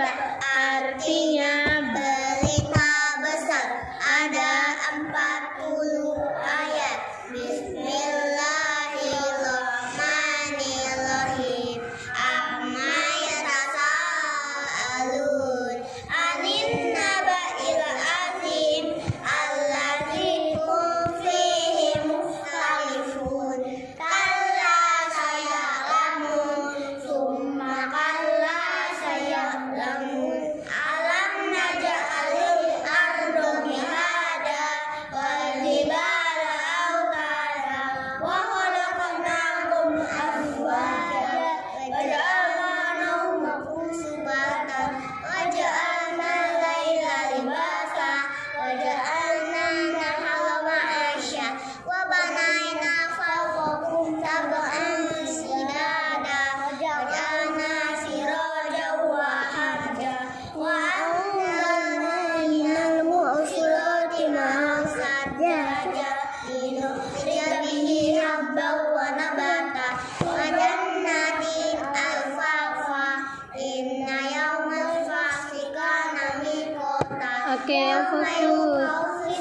artinya berita besar. Ada 40 ayat. Bismillahirrahmanirrahim. Amma yatasaalun anin naba'il azim allazi hum fihi mukhtalifun. Kalla saya'lamun summa kalla saya'lamun. Alam naj'alil arda mihada wal jibala awtada wa khalaqnakum azwaja wa ja'alna nawmakum subata wa ja'alna al-laila libasa wa ja'alna an-nahara ma'asha wa banayna fawqakum sab'an shidada wa ja'alna sirajan wa haja wa anzalna minal mu'sirati ma'an sajjaja linukhrija bihi habban wa nabata wa jannatin alfafa inna yawmal fasli kana miqata. Oke, yang fokus.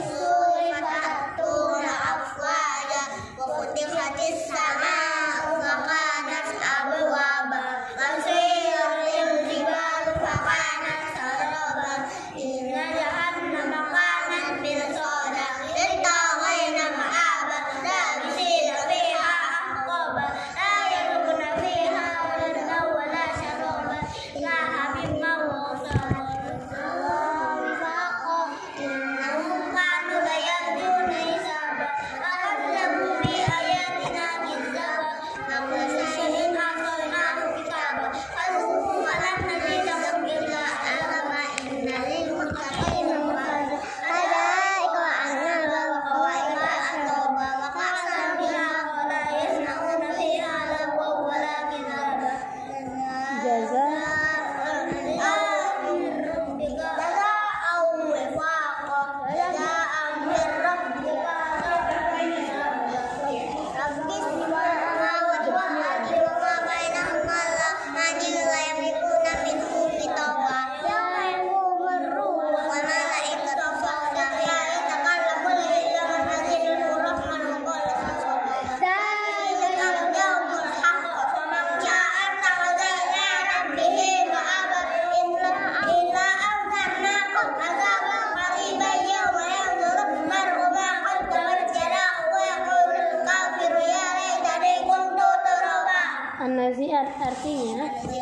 An-Nazi'at artinya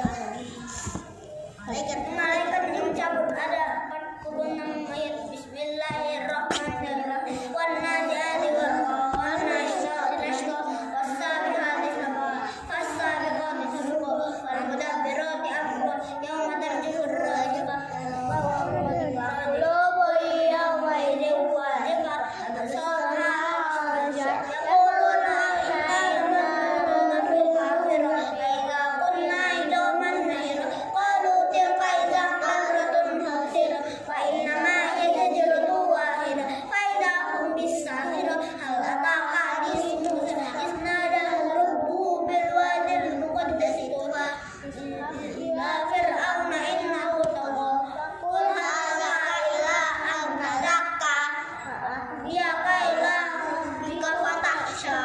malaikat mencabut. Ada 46 ayat. Bismillahirrahmanirrahim. Wan najati wan nashqa was-sabiqati sabqa fas-sabiqati sabqa wal mudabbirati amra yawma tarjufur rajifa wa qulubu yawma idin wajifa absarha yaquluna inna fil akhirati idza kunna idaman nahira qalu tilka idzan karratun khasira fa inna ma yajrudu wahida fa idza hum bis-sahira hal ataka hadithu Musa isnada rabbuhu bil wadil muqaddas tuwa ila fir'auna innahu tagha qul hadza ilahun tazakka ya kaila bika fatahsha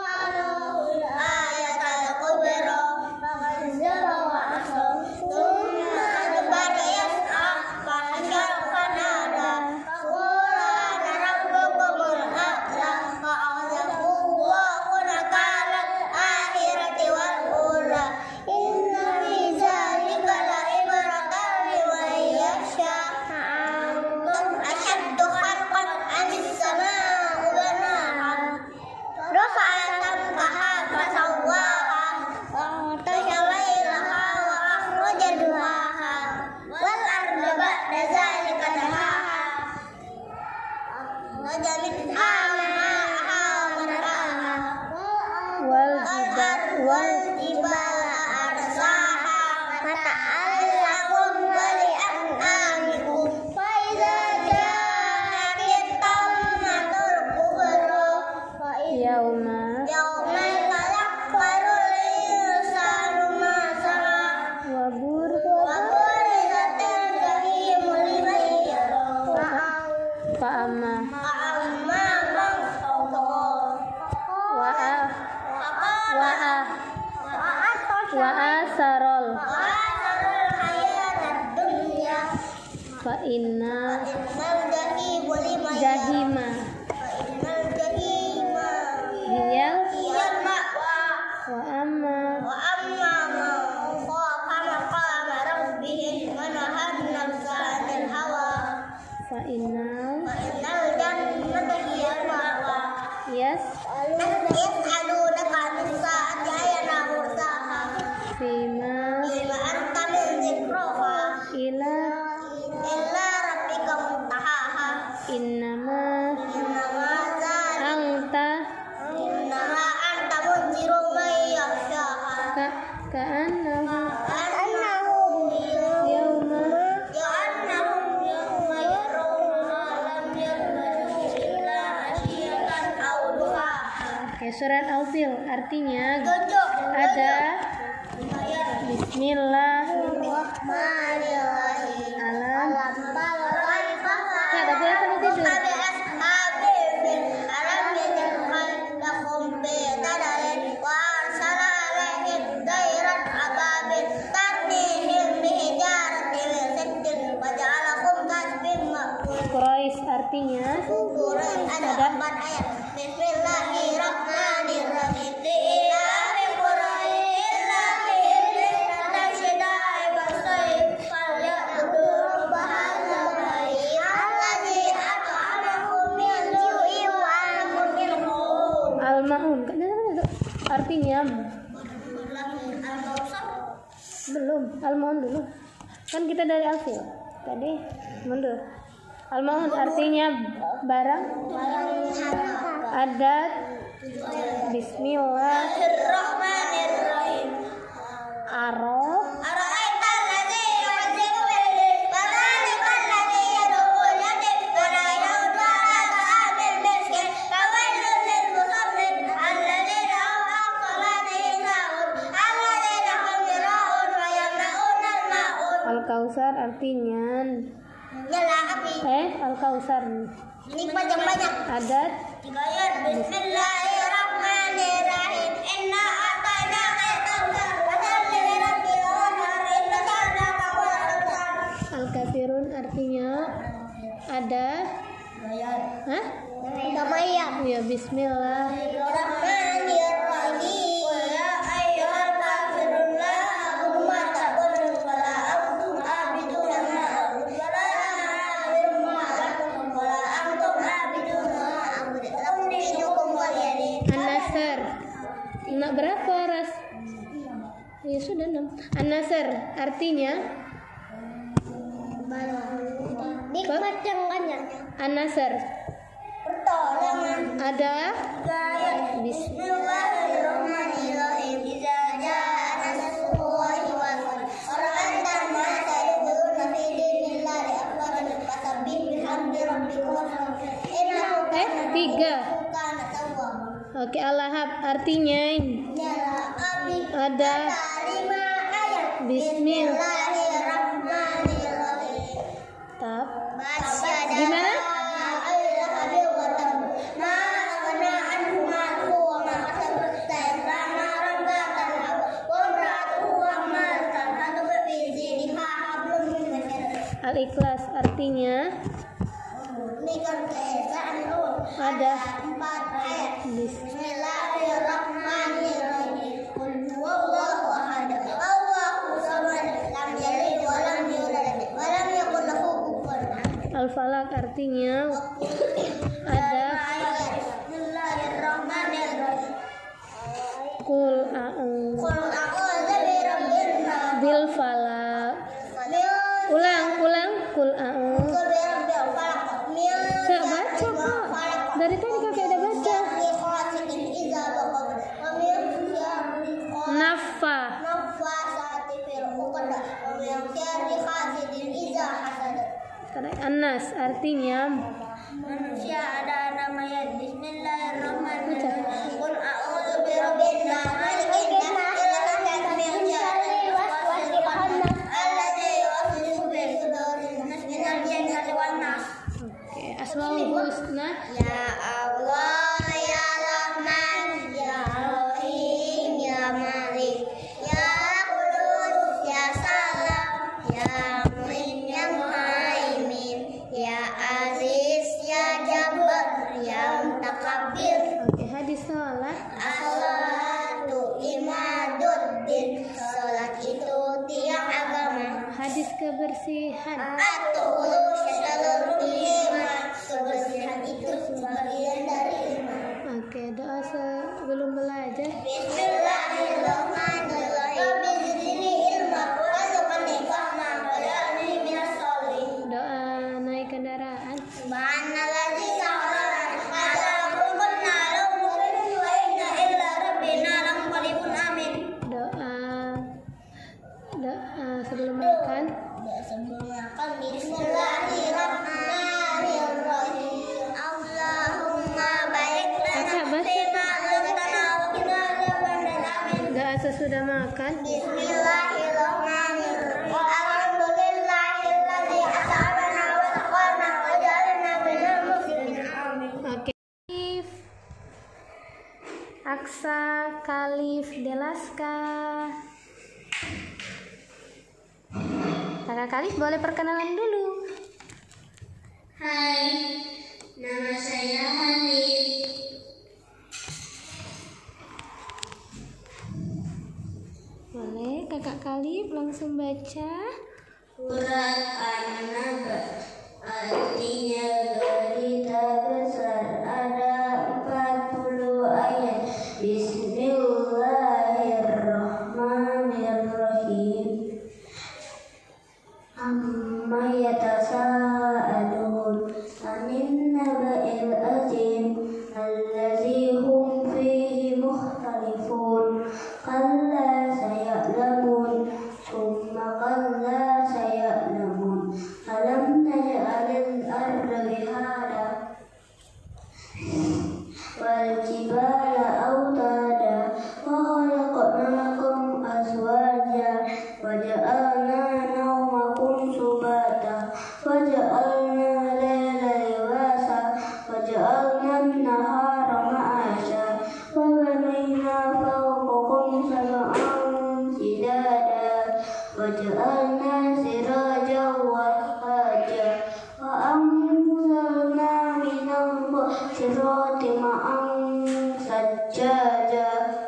ayatul kubra fa'anzala wa asra thumma adbara yas'a fahsyara fanada faqala ana rabbukumul a'la fa'azahu Allahu nakalat akhirati wal ula inna fi dzalika asarol Asarul hayatad dunya fa inna innal jahima liman jahima fa innal jahima hiyal hiyal ma'wa wa amma wa amma man khafa maqama rabbih wa nahana nafsa 'anil hawa fa innal fa innal jannata hiyal ma'wa yes yas'alunaka 'anis sa'ati ayyana mursaha fima bima anta min dzikraha ila illa rabbika muntahaha innama innama zalika anta anta munziru man yakhshaha ka'annahu annahum yauma yawma yarawna lam yalbasu illa ashiyatan aw duhaha. Oke, surat Al-Fil artinya Tujuh. ada Bismillahirrahmanirrahim. Bismillahirrahmanirrahim. Alam. Kak, tapi apa nih tidur? Quraisy artinya ada 4 ayat. Bismillahirrahmanirrahim. Lillahi Quraisy illahim tasyidai basaib falyabudu bahasa baik allazi at'amahum min ju'i wa amahum min khawf. Al-Maun. Artinya belum. Al-Maun dulu. Kan kita dari Al-Fil. Tadi mundur. Al-Maun artinya barang adat Bismillah Bismillahirrahmanirrahim. Araf Ara'aita allazi yu'azzibu bil-layl fadhalika allazi yad'ul yatim wa la yahuddu 'ala ta'amil miskin fawailun lil-musallin allazina hum 'an salatihim sahun allazina hum yura'un wa yamna'una al-ma'un. Al-Kausar artinya Nyala api. Al-Kausar Nikmat yang banyak. adat Tiga ayat. Bismillahirrahmanirrahim. Inna a'tainaka al-kautsar fadhalli li rabbika wanhar inna shani'aka huwal abtar. Al-Kafirun artinya ada hah? Damayam. Ya Bismillah Bismillahirrahmanirrahim. Ya ayyuhal kafirun la a'budu ma ta'budun wa la antum 'abiduna ma a'budu wa la ana 'abidun ma 'abadtum wa la antum 'abiduna ma a'budu. Lakum dinukum waliya din. An-Nasr. Nak berapa ras? Ya sudah 6. An-Nasr artinya Nikmat yang banyak. An-Nasr Pertolongan. ada Bismillahirrahmanirrahim. Idza jaa nasrullahi wal fath. Ra'aita an-nasa yadkhuluna fi dinillahi afwajan fasabbih bihamdi rabbika wastaghfir. Innahu tiga. kana tawwaba. Oke, Al-Lahab artinya Nyala api. ada 5 ayat. Bismillahirrahmanirrahim. tab Masyada. Gimana? Al-Ikhlas artinya ada Bismillahirrahmanirrahim. Qul huwallahu ahad. Allahu samad. Lam yalid wa lam yulad wa lam yakul lahu kufuwan ahad. Al-Falaq artinya ada Bismillahirrahmanirrahim. Qul Qul a'udzu birabbin nas. bil falaq. Ulang Qul Qul birabbil falaq. Saya baca Kak. Dari tadi Kakak udah baca. Nafa Nafasati fil uqad wa min syarri hasidin idza hasad. An-Nas artinya Manusia ada namanya. Bismillahirrahmanirrahim. Qul a'udzu birabbin nas, malikin nas, ilahin nas, min syarri waswasil khannas, alladzi yuwaswisu fi sudurin nas, minal jinnati wan nas. Oke, Asmaul Husna. Ya Allah, ya Rahman, ya Rahim, ya Malik, ya Qudus, hadis kebersihan. At-tuhuru syatrul iman. Kebersihan itu sebagian dari iman. Oke, doa sebelum belajar. Bismillahirrahmanirrahim. Rabbi zidni ilma warzuqni fahma waj'alni minas sholihin. Doa naik kendaraan. Subhanalladzi sa'alana ala qulna lahu mu'minun wa inna illa rabbina lamunqalibun amin. Doa sebelum makan. Sebelum makan bismillahirrahmanirrahim. Allahumma barik lana fima razaqtana wa qina adzabannar. Amin. Doa sesudah makan. Bismillahirrahmanirrahim. Alhamdulillahilladzi at'amana wa saqana wa ja'alna minal muslimin. Amin. Oke. Aksa Kalif Delaska. Kakak Kalif boleh perkenalan dulu. Hai, nama saya Hanif. Boleh Kakak Kalif langsung baca. Surat An-Naba artinya berita besar, ada 40 ayat. Bismillahirrahmanirrahim. Amma yatasaalun anin naba'il azim allazi hum fihi mukhtalifun. Kalla saya'lamun summa kalla saya'lamun. Alam naj'alil arda bihada wal jibala autada wa khalaqnakum azwaja wa ja'alna nawmakum subata wa ja'alna layla libasa wa ja'alna an-nahara ma'asha wa banayna fawqakum sab'an shidada wa ja'alna sirajan wahaja wa anzalna minal mu'sirati ma'an sajjaja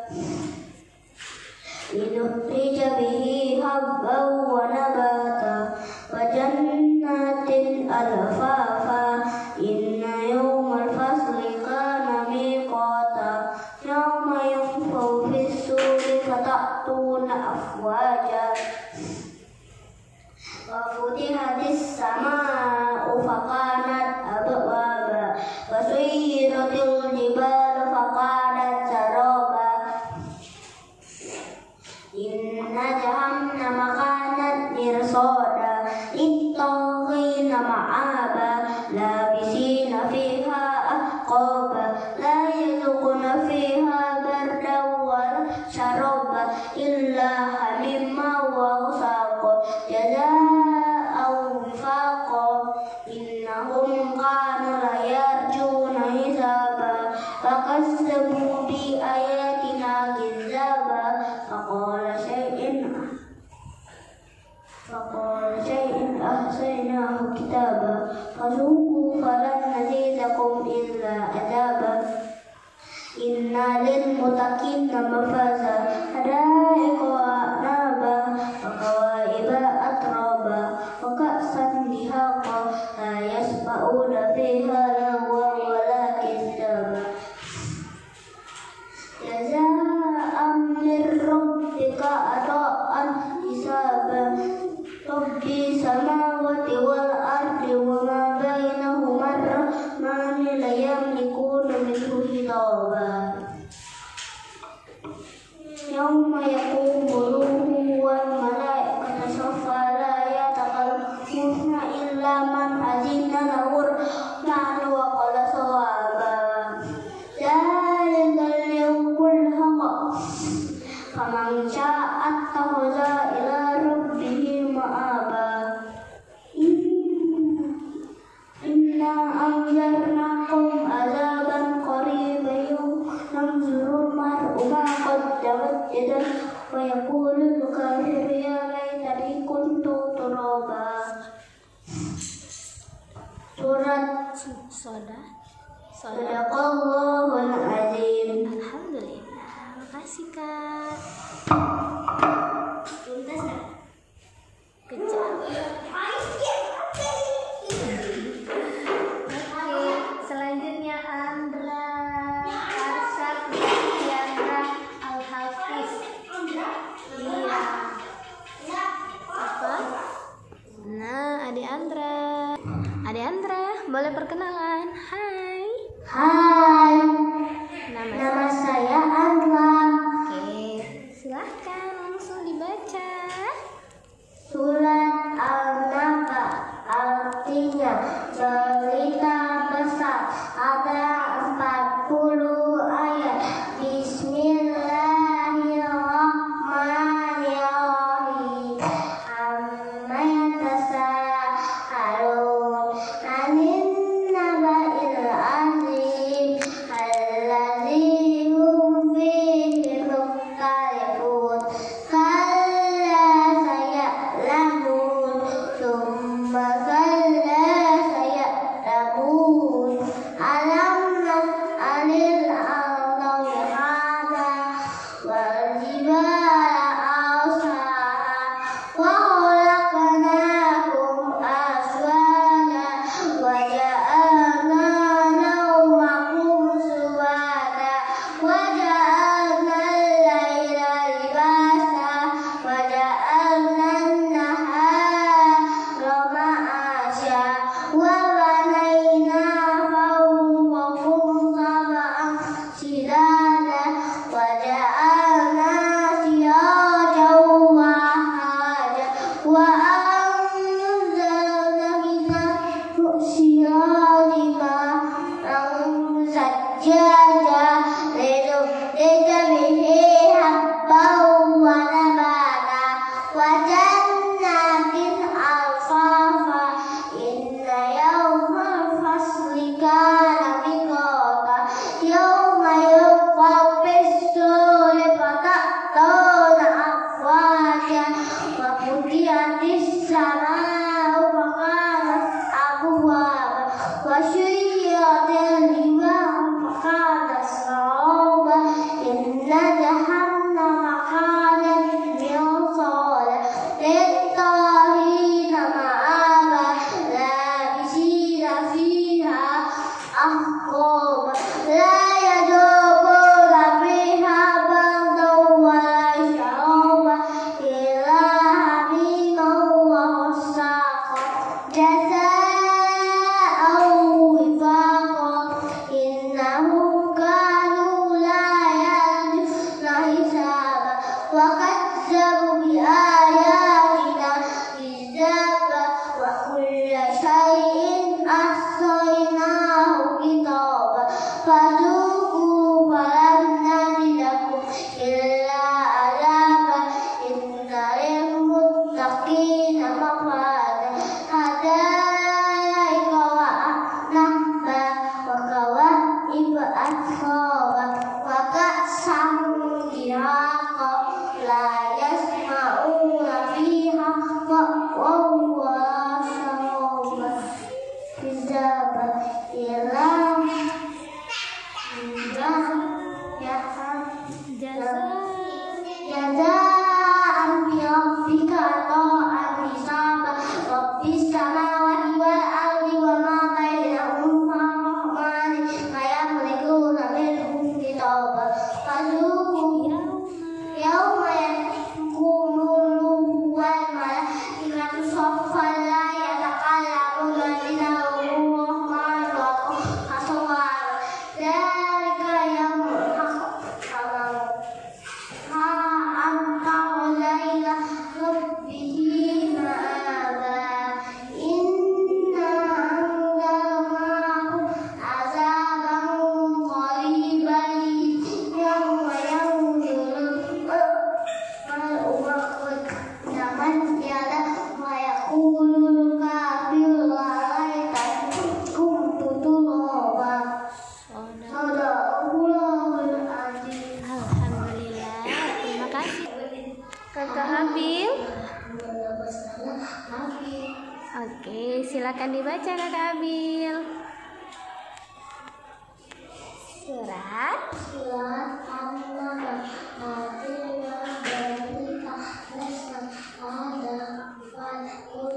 linukhrija bihi habban wa nabata wa jannatin alfafa. Inna yawmal fasli kana miqata yawma yunfahu fis-suri fata'tuna afwaja wa futihatis samaa'u fakanat abwaba wa suyyiratil jibalu fakanat saraba. Inna jahannama kanat mirsada lit-taghina ma'aba labisina fiha ahqaba la yadhuquna fiha bardan wala sharaba illa hamimma wa ghasaqa jazaa'an wifaqa. Innahum kanu la yarjuna hisaba fakazzabu bi ayatina kizzaba faqala shay'in ahsaynahu kitaba fadhuqu falan nazidakum illa adaba. Inna lil muttaqina mafaza hadaiqa wa a'naba wa kawaiba atraba wa ka'san dihaqa la yasma'una fiha lagwan wa la kizzaba jazaa'an min rabbika ata'an hisaba. Rabbi samawati wal ardi wa ma bainahuma ar-rahmani la yamlikuna minhu hitaba. Yawma yaqumu ruhu wal malaikatu saffa la yatakallamuna illa man azina lahu ar-rahmanu wa qala sawaba. Zalikal yawmul haqq faman syaa'a ittakhadha ila rabbihi ma'aba. Inna anzarnakum azaban qariban yanzurul mar'u ma qaddamat yadahu wa yaqulul kafiru ya laitani kuntu turaba. Surat Sadaqallahul Azim. Alhamdulillah. Makasih Kak. Tuntas. Good job. Selanjutnya Andra Arsad Diandra Al-Hafiz. Iya. Apa? Nah, Adik Andra. Adik Andra, boleh perkenalan. Hai. Hai, Nama nama saya Andra. Oke, silahkan langsung dibaca. Surat Al-Naba artinya cerita besar. Ada 40 ayat. Bismillahirrahmanirrahim. Amma yatasaalun 'anil naba'il 'azim alladzi hum fihi mukhtalifun. Kalla saya'lamun tsumma kalla saya'lamun. Alam nas'alil arda mihada wal jibala arsaha wa khalaqnakum azwaja wa ja'alna nawmakum subata wa ja'alna al-laila libasa wa ja'alna an-nahara ma'asha wa banayna fawqakum sab'an shidada wa ja'alna sirajan wahaja wa anzalna minal mu'sirati ma'an sajjaja linukhrija bihi habban wa nabata wa jannatin alfafa. Inna yawmal fasli kana miqata yawma yunfakhu fis-suri fata'tuna afwaja wa futihatis samaa'u fakanat abwaba wa syuyyi'atil jibalu fakanat saraba. Inna jahannama kanat mirsada lit-taghina ma'aba labisina fiha ahqaba la yadukuna fiha bardan wa la sharaba illa hamiman wa ghassaqa jazaa'an wifaqa. Innahum kanu la yarjuna hisaba wa kadzabu bi ayatina kizaba wa kulla shay'in ahsaynahu kitaba fadhuqu falan nazidakum illa azaba. Inna lil muttaqina mafada hadaika wa nahba wa kawaiba atraba wa ka'san dihaqa la yasma'una fiha lagwan wa la sharaba kizaba ila jazaan bi rabbika ta'an hisaba. Rabbis samawati wal ardi wa ma bainahuma rahmani la yamlikuna minhum kitaba fadhuqu yawma yakumul wal malaikatu saffan la yatakallamuna illa rahman wa haswa dzalika yawmul haqq ma anta ghayra rabbihi ma'aba. Inna anzalnahu azaban qariban yawma yanzurul mar'u ma qaddamat yadahu wa yaqulul kafiru ya laitani kuntu turaba. Sadaqallahul azim. Alhamdulillah. Terima kasih Kakak Habil. Oke, silakan dibaca Kakak Habil. Surat An-Naba artinya cerita besar. Ada 40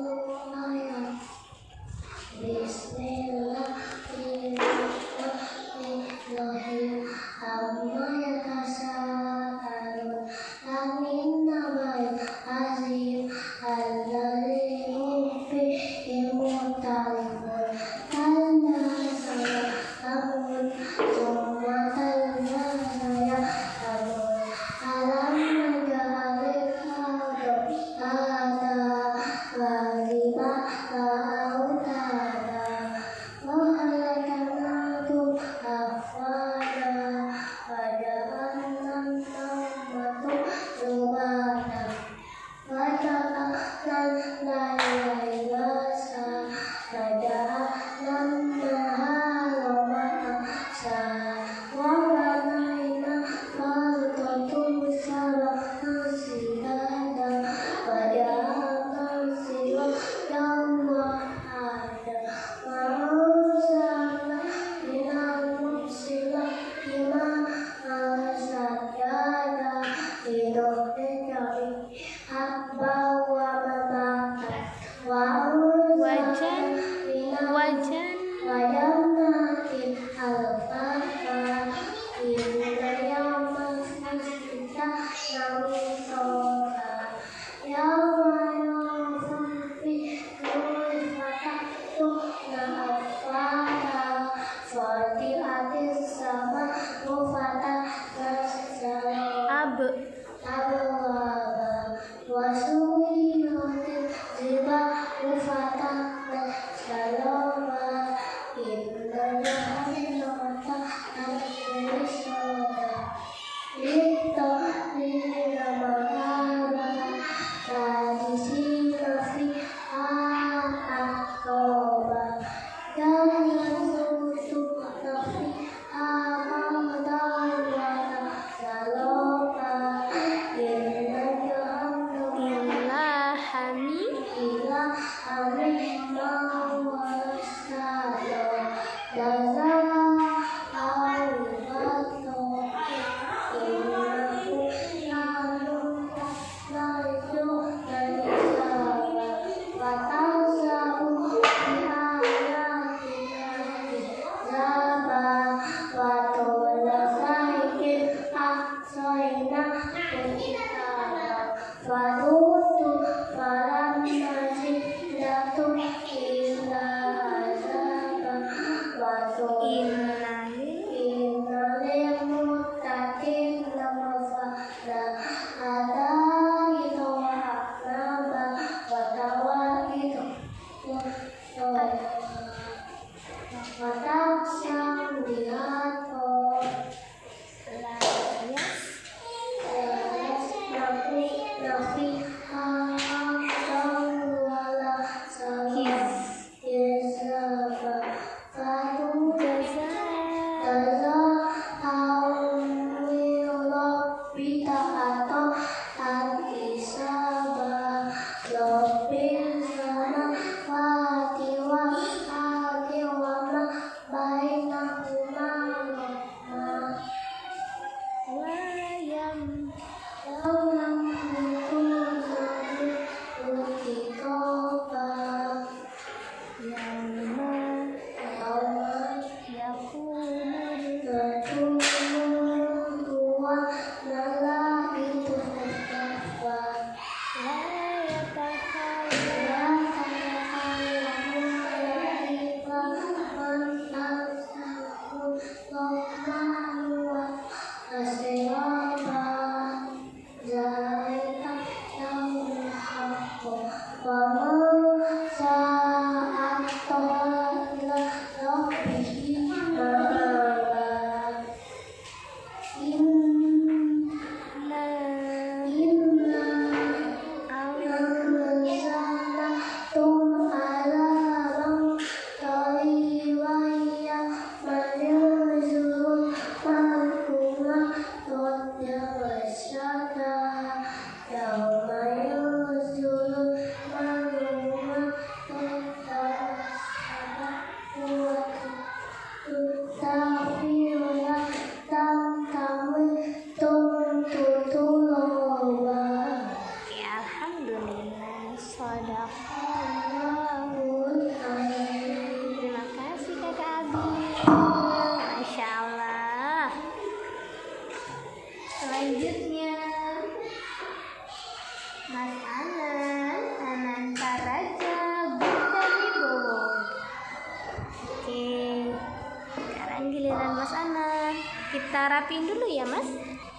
Kita rapiin dulu ya, Mas.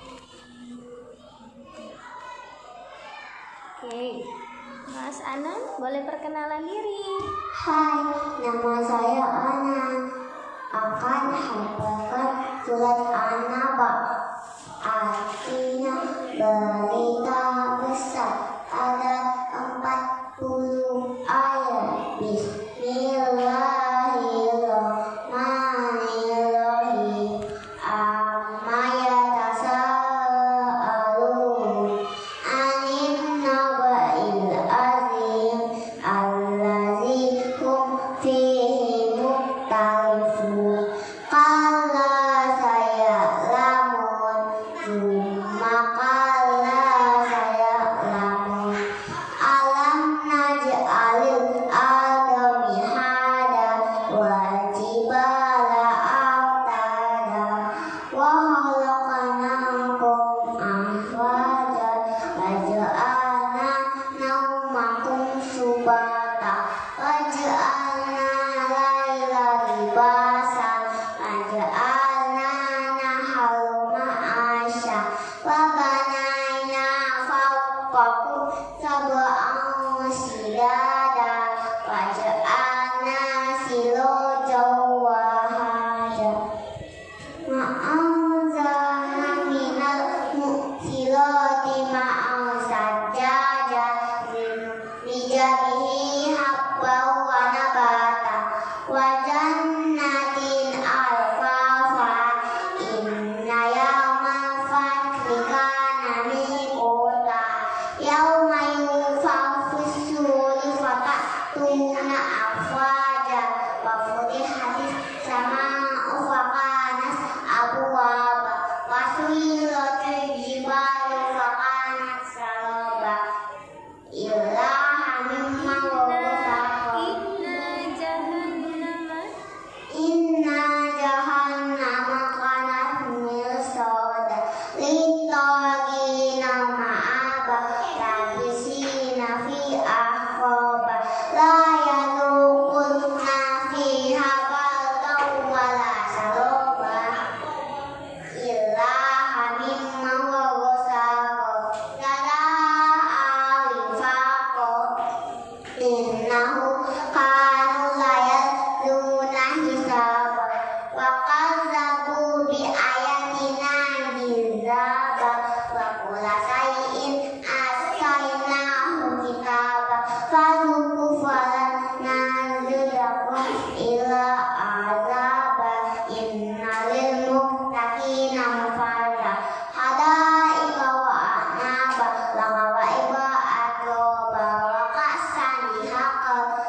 Oke, Mas Anan, boleh perkenalan diri. Hai, nama saya Anan. Akan membacakan surat An-Naba. Artinya berita besar. Ada 4 subata waj'alna laila libasa waj'alna naharu ma'asya wa banayna fawqakum sab'an shidada waj'alna sirojan wahaja ma'anzalna minal mu'sirati ma'an sajjaja bijabihi habban wa nabata wa jannatin alfafa inna yawmal fathi kana miqata yawma yunfakhu fis-suri fatatuna afwaja wa futihatis samaa'u fa kanat abwaba wa suyiratil jibalu fa kanat saraba illa hamimma wa wasaqa inna jahannama kanat mirsada littagina ma'aba labisina fi ahqaba la yaduquna fiha bardan wala sharaba illa hamimma wa wasaqa jazaa'a wifaqa innahu kanu la yadluna hisaba wa kazzabu bi ayatina kizaba wa kulla shay'in ahsaynahu kitaba fadhuku falan nazidakum illa azaba inna lil muttaqina mafaza hadaika wa anaba laqawaiba atroba wa kasan dihaqa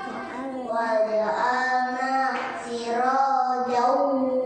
waj'alna sirajan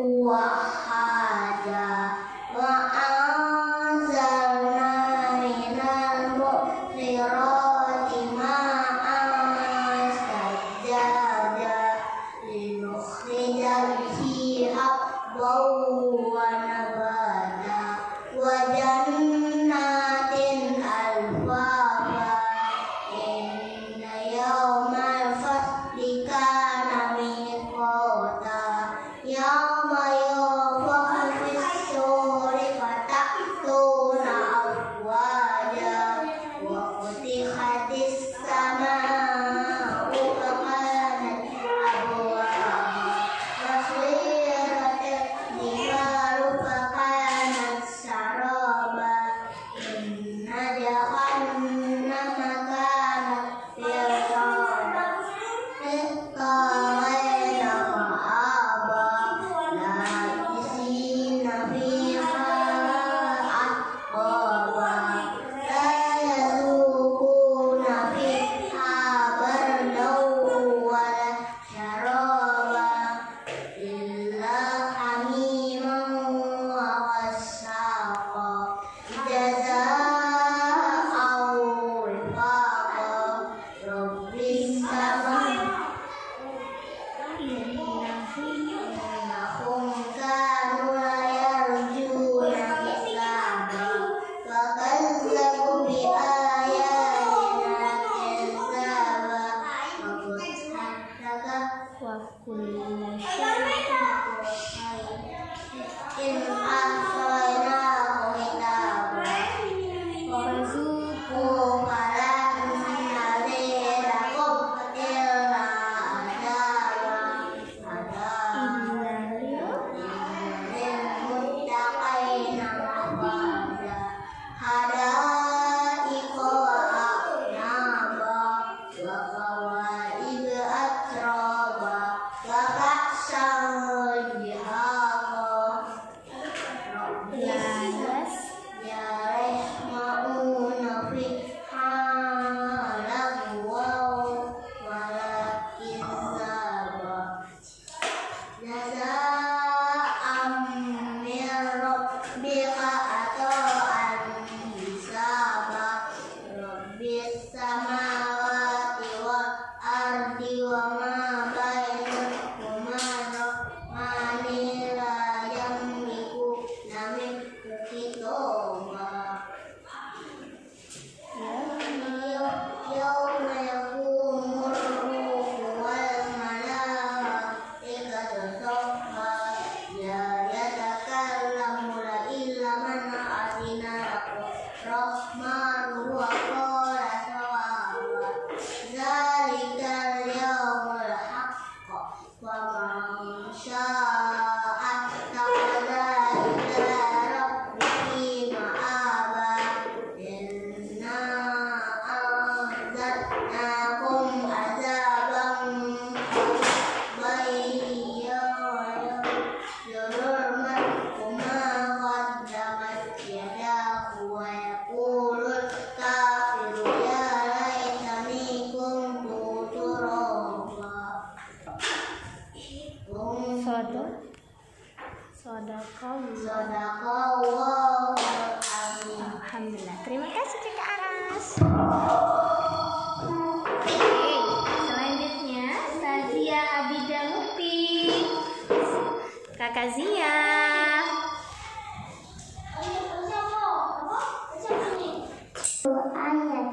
wahhaja wa anzalna minal mu'sirati ma'an sajjaja linukhrija bihi habban wa nabata wa jannatin alfaba inna yawmal fasli kana miqata yawma yunfakhu fis-suri fata'tuna afwaja wa futihatis samaa'u fakanat abwaba wa suyiratil jibalu fakanat saraba inna jahannama kanat mirsada littagina ma'aba labisina fiha ahqaba la yazuquna fiha bardan wala syaraba illa hamiman wa ghassaqa jazaa'an wifaqa rabbis innahum kanu la yarjuna hisaba wa kazzabu bi ayatina kizzaba wa quthattaka Wa kullu in ahsaynahu kitaba fazuqu falan nazirakum illa azaba lilmuttaqina mafada hadaiqa wa a'naba wa kawaiba atraba wa ka'san dihaqa lalas ya yasma'una fiha lagwaw walakin zaba jazaa'an min rabbika ata'an hisaba rabbis samawati wal ardi wa ma bainahuma rahmani la yamlikuna minhu khitaba yawma yakumur ruhu wal malaikatu saffa la yatakallamuna illa man adina rahmanu wa qala sawaba zalikal yawmul haqq wa man syaa'a ittakhadha ila rabbihi ma'aba inna anzarnakum azaban yurul mar'uma qaddamat yadahu wa yaqulul kafiru ya laitani kuntu turaba Sadaqallahul azim. Alhamdulillah. Terima kasih Kakak Aras. Oke, selanjutnya Sazia Abida Mufi. Kakak Zia. Ayat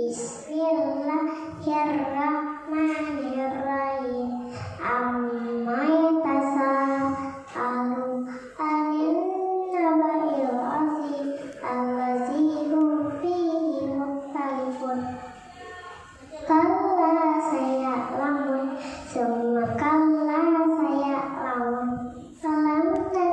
Bismillahirrahmanirrahim. Amma yatasa'alu anil naba'il azim allazi hum fihi mukhtalifun. Kalla saya'lamun summa kalla saya'lamun. Salam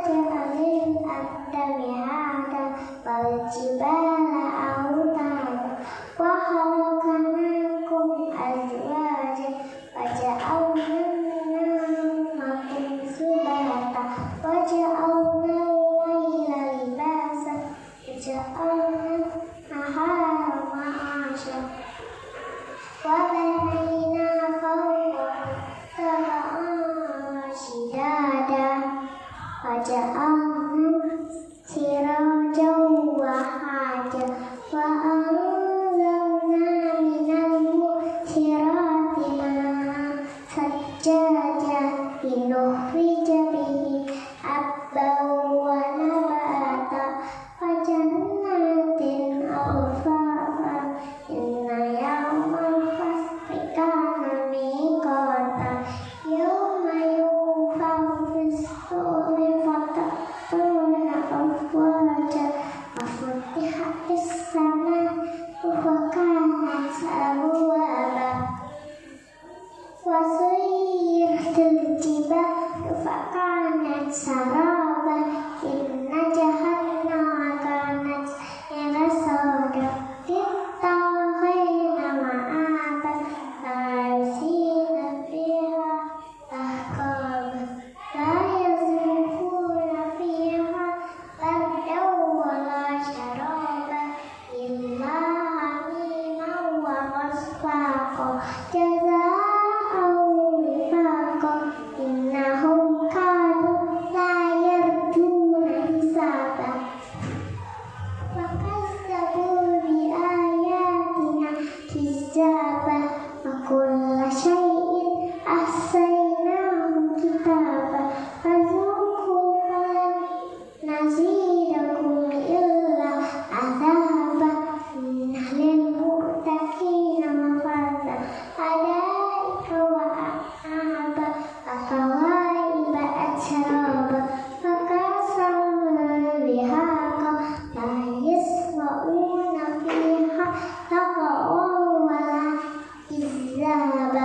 sajjaja linukhrija bihi habban wa nabata fajannatin alfafa inna yawmal fasli kana miqata yawma yunfakhu fis-suri fatatuna afwaja wa futihatis samaa wa kanat abwaaba wa suyyiratil jibalu fa kanat saraba inna jahannama kanat mirsada littaghina ma'aba laisina fiha ahqaba la yazukuna fiha labdan wa la sharaba illa hamiman wa ghassaqa jazaa'an wifaqa innahum kanu la yarjuna hisaba wa kazzabu bi ayatina kizaba wa kulla shay'in ahsaynahu kitaba fadhuqu falan nazidakum illa azaba inna lil muttaqina mafaza hadaika wa a'naba akawaiba atraba fakasaw bihaqa la yasma'una fiha laghawan wa la kizaba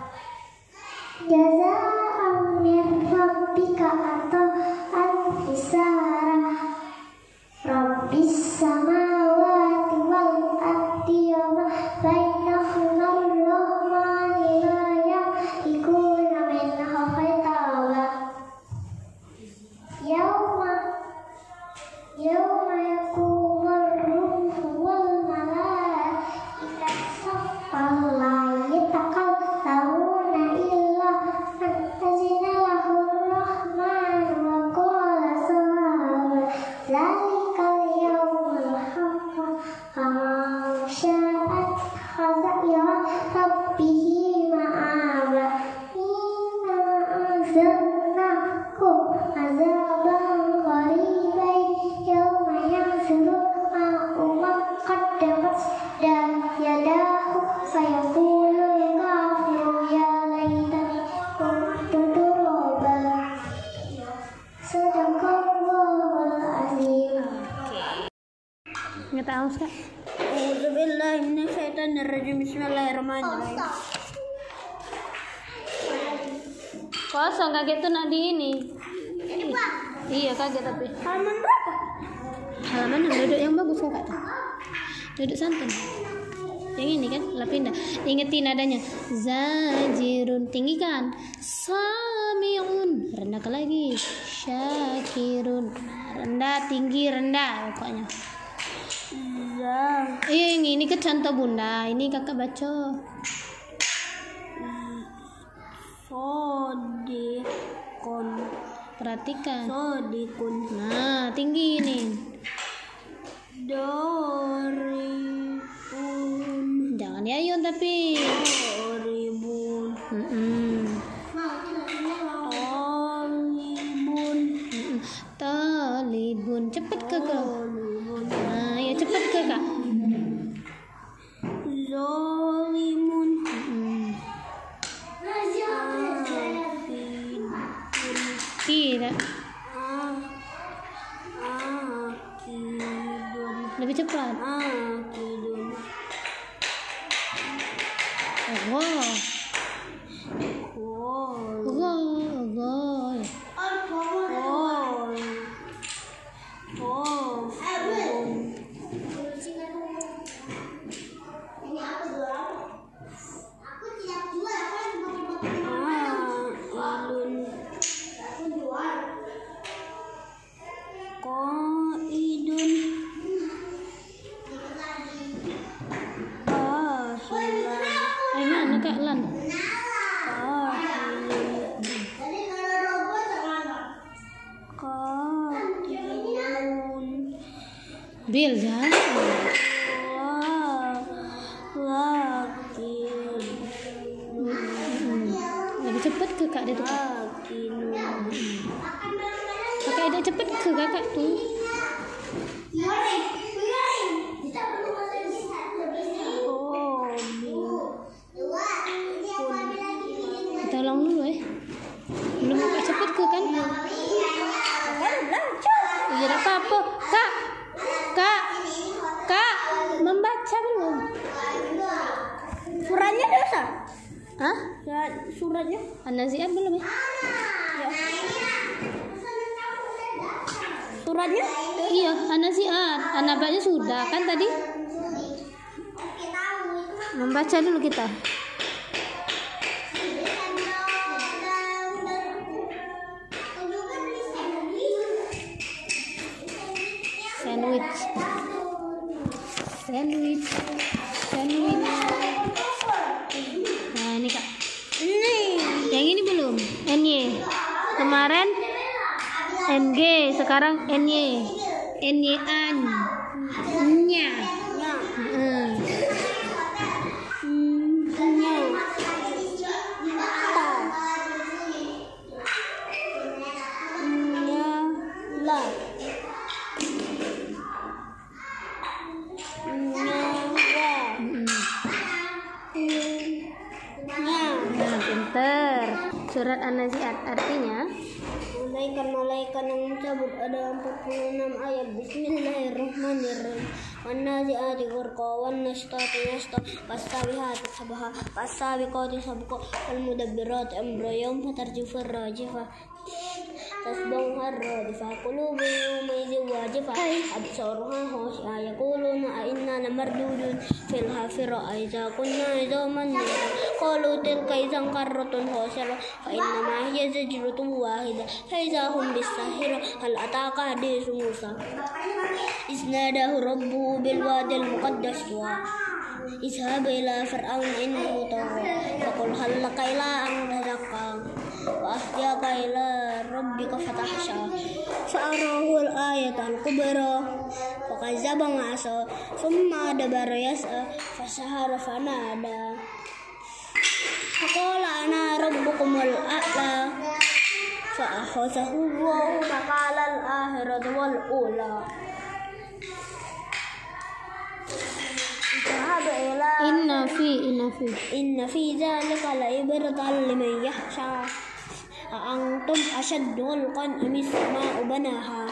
jazaa'an min rabbika ata'an hisara rabbis samawati wal ardi wa ma bainahuma ar-rahmani la yamlikuna minhu khitaba yawma yakumur ruhu wal malaikatu saffan la yatakallamuna illa man azina lahu ar-rahmanu wa qala sawaba zalikal yawmul haqqu faman syaa'a ittakhadha ila rabbihi ma'aba inna anzalnakum azaban qariban yawma yanzuru man qaddamat yadahu fayaqulul kafiru ya laitani kuntu turaba sadaqallahul azim. Nggak tahu Kak. A'udzubillahi minasyaitonirrajim. Bismillahirrahmanirrahim. Kosong kaget tuh nak di ini. Iya kaget tapi. Halaman berapa? Halaman yang duduk yang bagus kok Kak. Duduk santai. Yang ini kan, lah pindah. Ingetin adanya. Zajirun, tinggikan. Sami'un, rendah lagi. Syakirun, rendah, tinggi, rendah pokoknya. Yang ini ke contoh bunda. Ini kakak baca. Sodikun. Perhatikan. Sodikun. Nah, tinggi ini. Doribun. Jangan diayun tapi. Doribun. Tolibun. Talibun. Cepet ke kak. Nah, ya cepet ke kak. Zolimun. Tidak. Akidun. Lebih cepat. Akidun. Wow. Kol. Wow. Kak Lan. Bil jangan. cepet ke kak dia tuh. Kakak Ida cepet ke kakak tuh. Tolong dulu belum kakak cepet ke kan? Ya apa-apa kak membaca belum? Suratnya dosa. Hah? Suratnya An-Nazi'at belum ya? Suratnya? Iya, An-Nazi'at. An-Naba'nya sudah kan tadi? Membaca dulu kita. Sandwich. Nah ini kak. Yang ini belum. NY. Kemarin NG, sekarang NY. NY an. Nya. Pinter. Surat An-Nazi'at artinya Malaikat yang mencabut ada 46 ayat. Bismillahirrahmanirrahim. Wan-nazi'ati gharqa wan-nashtati nashta was-sabihati sabha was-sabiqati sabqa wal-mudabbirati amra yawma tarjufu ar-rajifah tasbahuha ar-radifah qulubu yawmaidhin wajifah absaruha khashi'ah yaquluna a inna lamardudun fil hafira aiza kunna idzaman qalu tilka idzan karratun khasirah fa inna ma hiya zajratun wahidah fa idza hum bis-sahira hal ataka hadithu Musa isnadahu rabbuhu bil wadil muqaddas wa izhab ila fir'auna innahu tagha faqul hal laka ila an tazakka wa ahdiyaka ila rabbika fatahsha fa'arahu al-ayata al-kubra fakazzaba ma'asa thumma adbara yas'a fasahara fanada faqala ana rabbukumul a'la fa'akhazahu Allahu nakala al-akhirati wal ula. Inna fi dzalika la ibratan liman yakhsha antum ashaddu khalqan amis sama'u banaha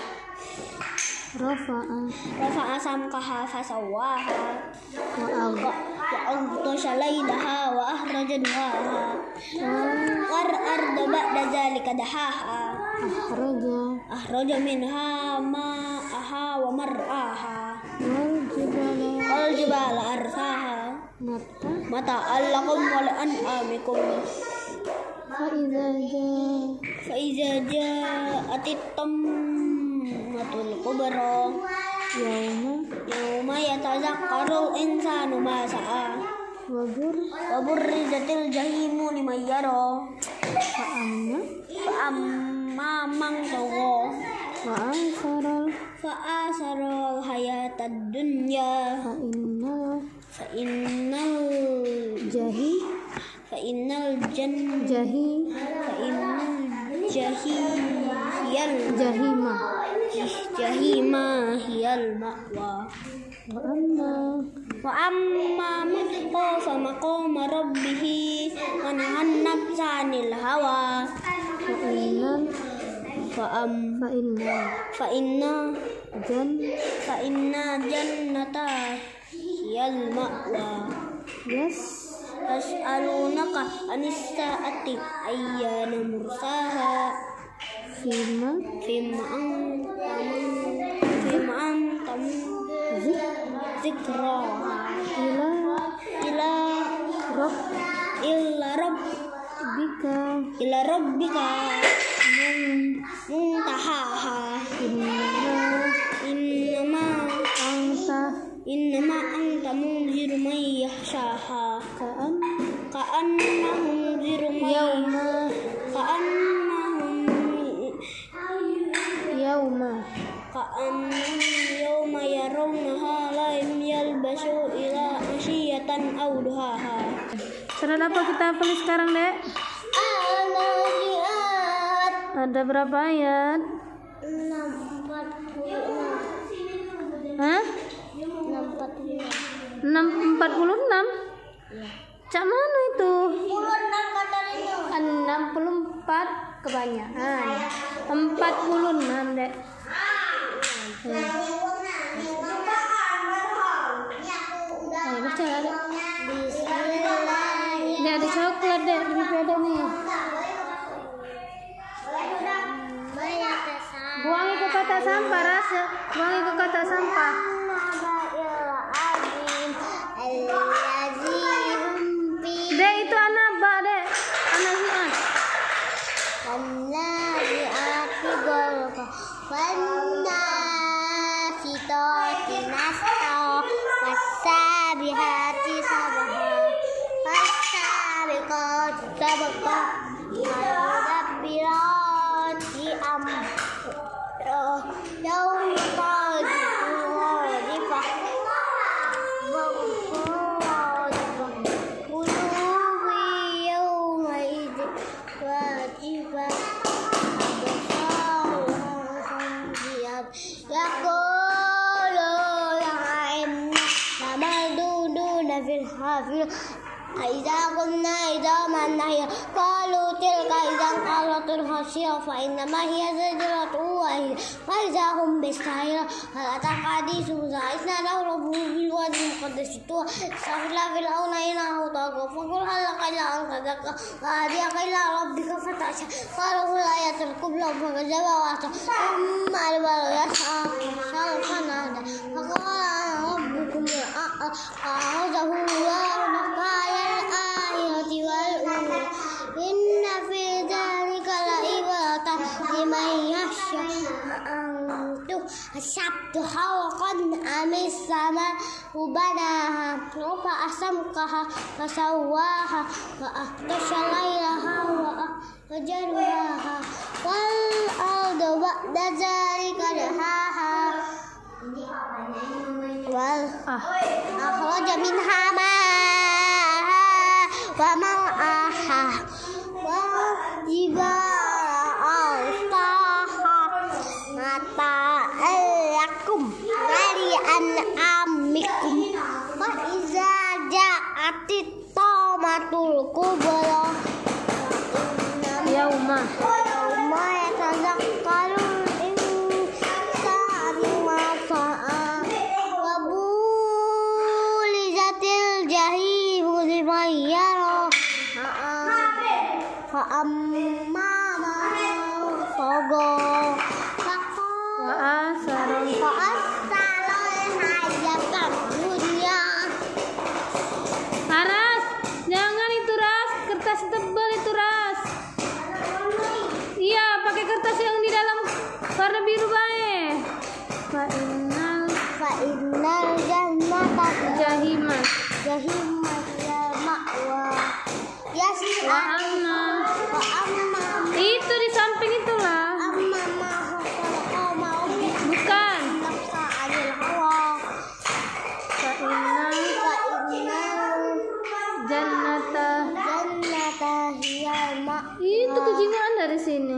rafa'a samkaha fasawwaha wa aghtasha laylaha wa ahraja duhaha arda ba'da dzalika dahaha akhraja minha ma'aha wa mar'aha wal jibala arsaha mata allakum wa li'an'amikum fa iza ja'atit tammatul kubra yawma yatazakkarul insanu ma sa'a wa burrizatil jahimu liman yara fa amma man tagha fa asara hayatad dunya fa innal jahima hiyal ma'wa wa amma man khafa maqama rabbih wa nahan nafsa 'anil hawa fa inna jannata hiyal ma'wa. Yas'alunaka anis sa'ati ayyana mursaha fima antam zikraha ila rabbika muntahaha innama anta munziru man yakhshaha ka'annahum yawma yarawnaha la yalbasu ila ashiyatan aw duhaha. Surat apa kita hafal sekarang, Dek? Ada berapa ayat? 646. Hah? 646. 646? Cak mana itu? 46 kata Rino. 64 kebanyakan. 46 dek. Ayo baca lah dek. Bismillahirrahmanirrahim. Dek ada coklat dek di peda nih. Buang ke kotak sampah rasa. Buang ke kotak sampah. Dek itu anak ba dek. Anak hias. إذا قلنا عظاما نحيا قالوا تلك إذا قالت خاسرة فإنما هي زجرة واحدة فإذا هم بالساهرة هل أتاك حديث موسى إذ ناداه ربه بالوادي المقدس طوى استغفر فرعون إنه طغى فقل هل لك إلى أن تزكى وأهديك إلى ربك فتخشى قالوا هو الآية الكبرى فكذب وعصى ثم أدبر يسعى فنادى فقال ربكم الأعلى فأخذه الله نكال الآخرة والأولى إن في ذلك لعبرة لمن يخشى أأنتم أشد خلقا أم السماء بناها رفع سمكها فسواها وأغطش ليلها وأخرج ضحاها والأرض بعد ذلك دحاها أخرج منها ماءها ومرعاها والجبال أرساها متاعا لكم ولأنعامكم فإذا جاءت الطامة الكبرى يوم يتذكر الإنسان ما سعى وبرزت الجحيم لمن يرى فأما من طغى وآثر فأثر الحياة الدنيا. Ras, jangan itu Ras, kertas tebal itu Ras. Iya, pakai kertas yang di dalam warna biru bae. Fa'innal jannata Jahimat. jahimat ya ma'wa yas'a Wa amma. wa amma Itu di samping itulah. amma ma khalaqa ma'um Bukan. nafsa 'anil hawa Fa'innal jannata. jannata hiya ma'wa Itu kejiwaan dari sini.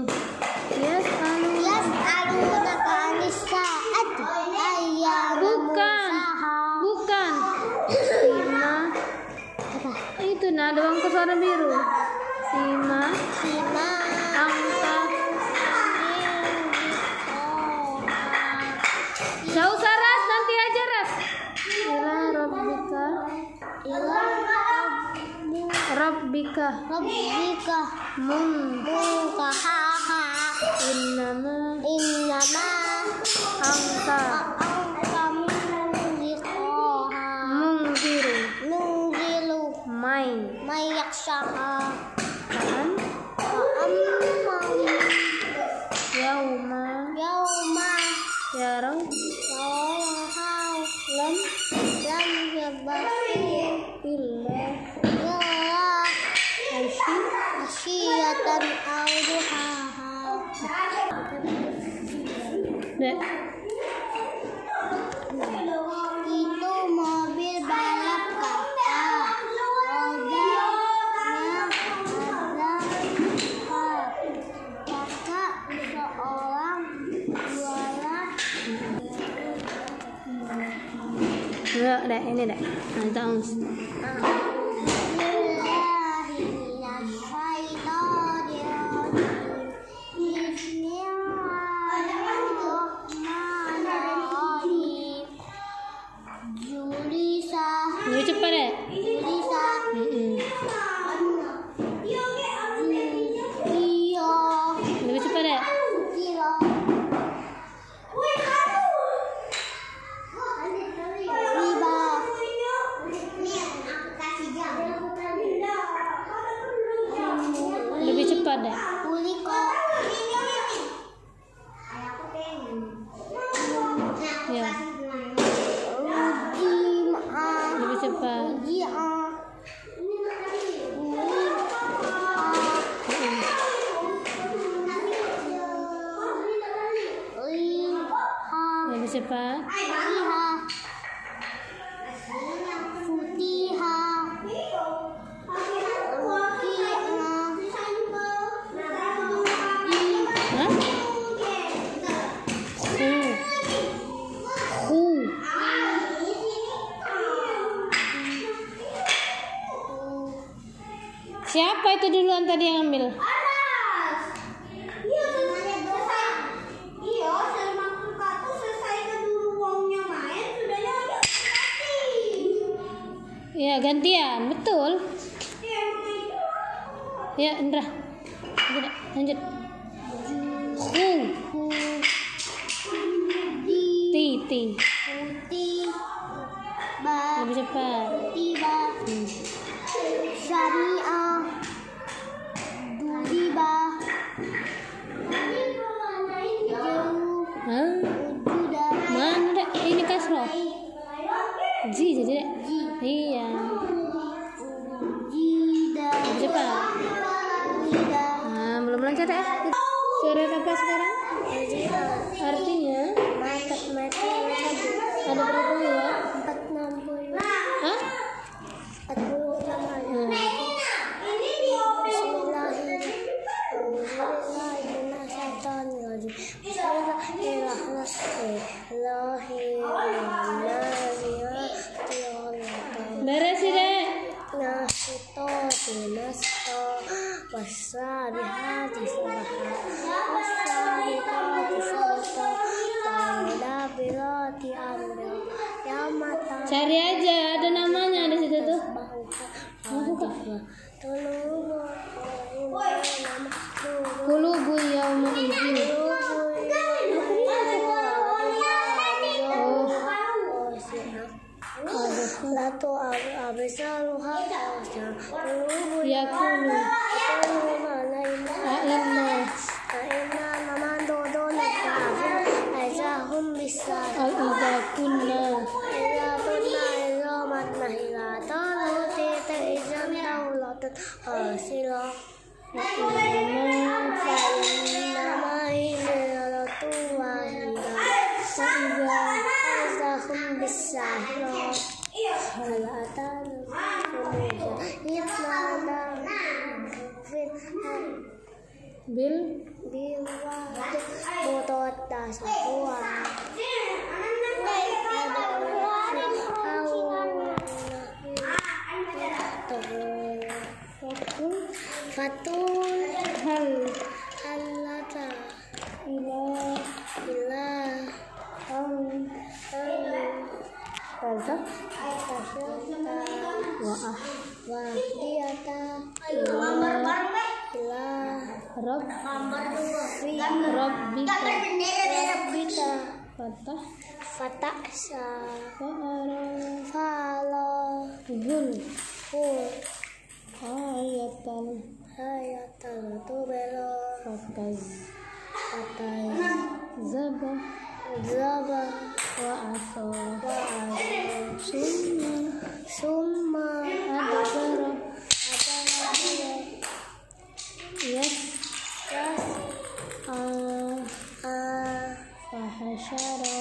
yas'alunaka 'anis sa'ati ayyana Bukan. mursaha. Bukan. Sima. Itu nah ada bangku warna biru. Sima. Sima Angka. Gak usah Ras, nanti aja Ras. Ila Rabbika. Rabbika. Rabbika muntahaha Innama innama angka anta munziqaha mungziru nunzilu main may yakshaha kan fa amma yauma yauma yarau yarahau lam lam yabasu illa illa asyi asyiyatan aw duhaha. Dek. Itu mobil balap kakak. Mobilnya ada kakak Dek, ini Dek. Nah, taus. Lebih cepat Dek. Lebih cepat Dek. Lebih cepat Dek. Ya. Lebih cepat. Lebih cepat. Hah? Siapa itu duluan tadi yang ambil? Ya gantian, betul. Ya Indra, lanjut. Ti. Lebih cepat. Syariah, Duriba, Hah? Mana Dek? Ini kasroh. Ji jadi Dek. Iya. Lebih cepat. Nah, belum lancar Dek. Surat apa sekarang? Artinya ada berapa ya? 460. Hah? 46. Beres sih Dek. Cari aja, ada namanya di situ tuh. Buka. Kulubu yauma idzin. Latu abisaluha Yakulu. Aina namandodona azahum bisa al-idza kunna. Bil Fatul halata ila kaza wa diyata ila rabbika fatah fa'ala gul ayatal tubelo fakaz zaba wa asa summa adbara yes fahashara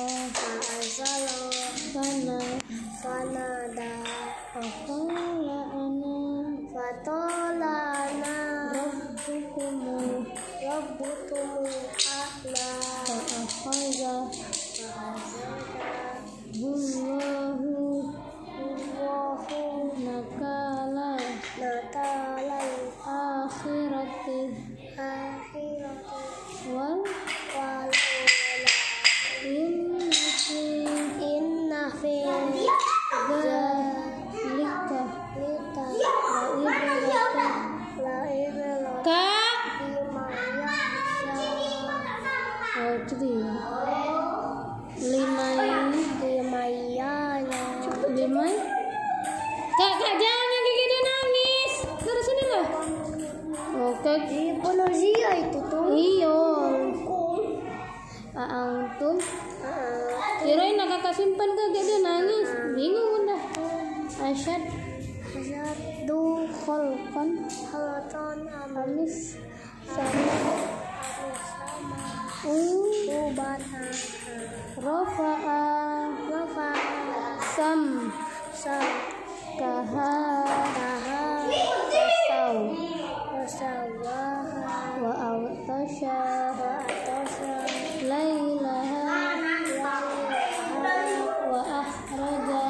fanada faqala fatolana rabbukum a'la fa'akhadha Allahu Jadi 5 ini. Cepet 5. Kak jangan Gigi dia nangis. Dari sini lah. Oke. Polisia itu tuh. Iyo. Antum. Kirain nak kakak simpan kagak dia nangis. Bingung dah. Asyad Du kholqan halaton amis sama ubata rafa'a sam kaha tasaw wa awtasha lailaha wa ahraja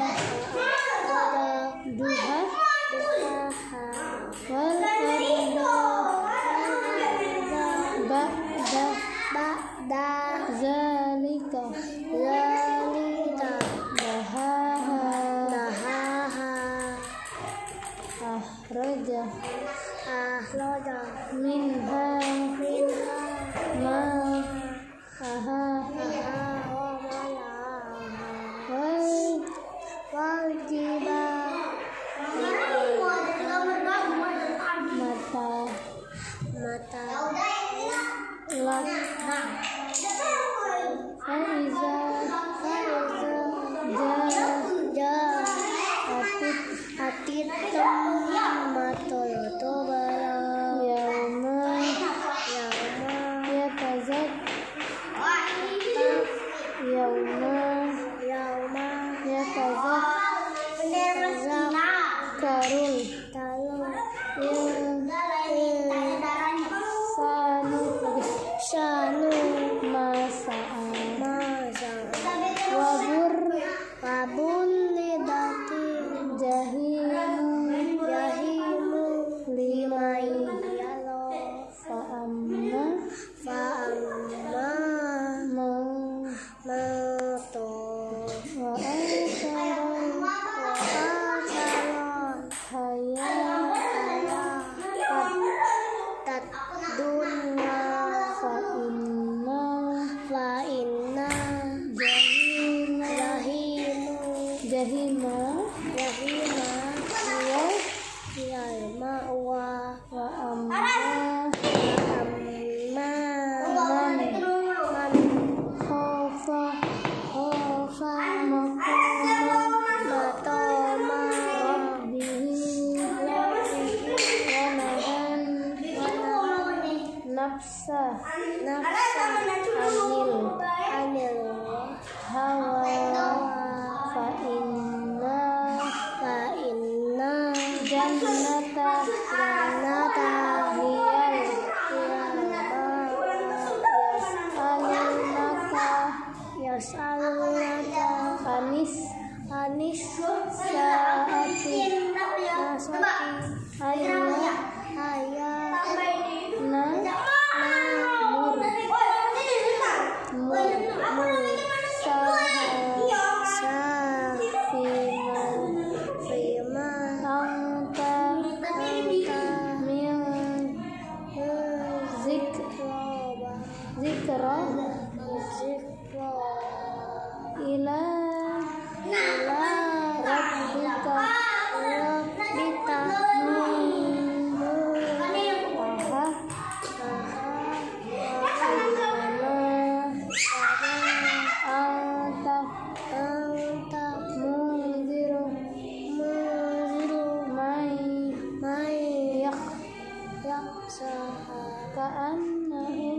duha wal ba'da zalika dahaha ahraja minha ma wal jibal mata lat faiza atit matul tobala yauma yatazak yauma yatazak karul sanu wabun lidati jahimu limai fa'amma mato wa asaron hayat dunya fa'inna jahima wa amma man khofa maqama rabbihi wa nahan nafsa anil hawa fa'inna jannata yas'alunaka anis sa'ati zikra ila rabbika anta munziru may yaksaha ka'annahum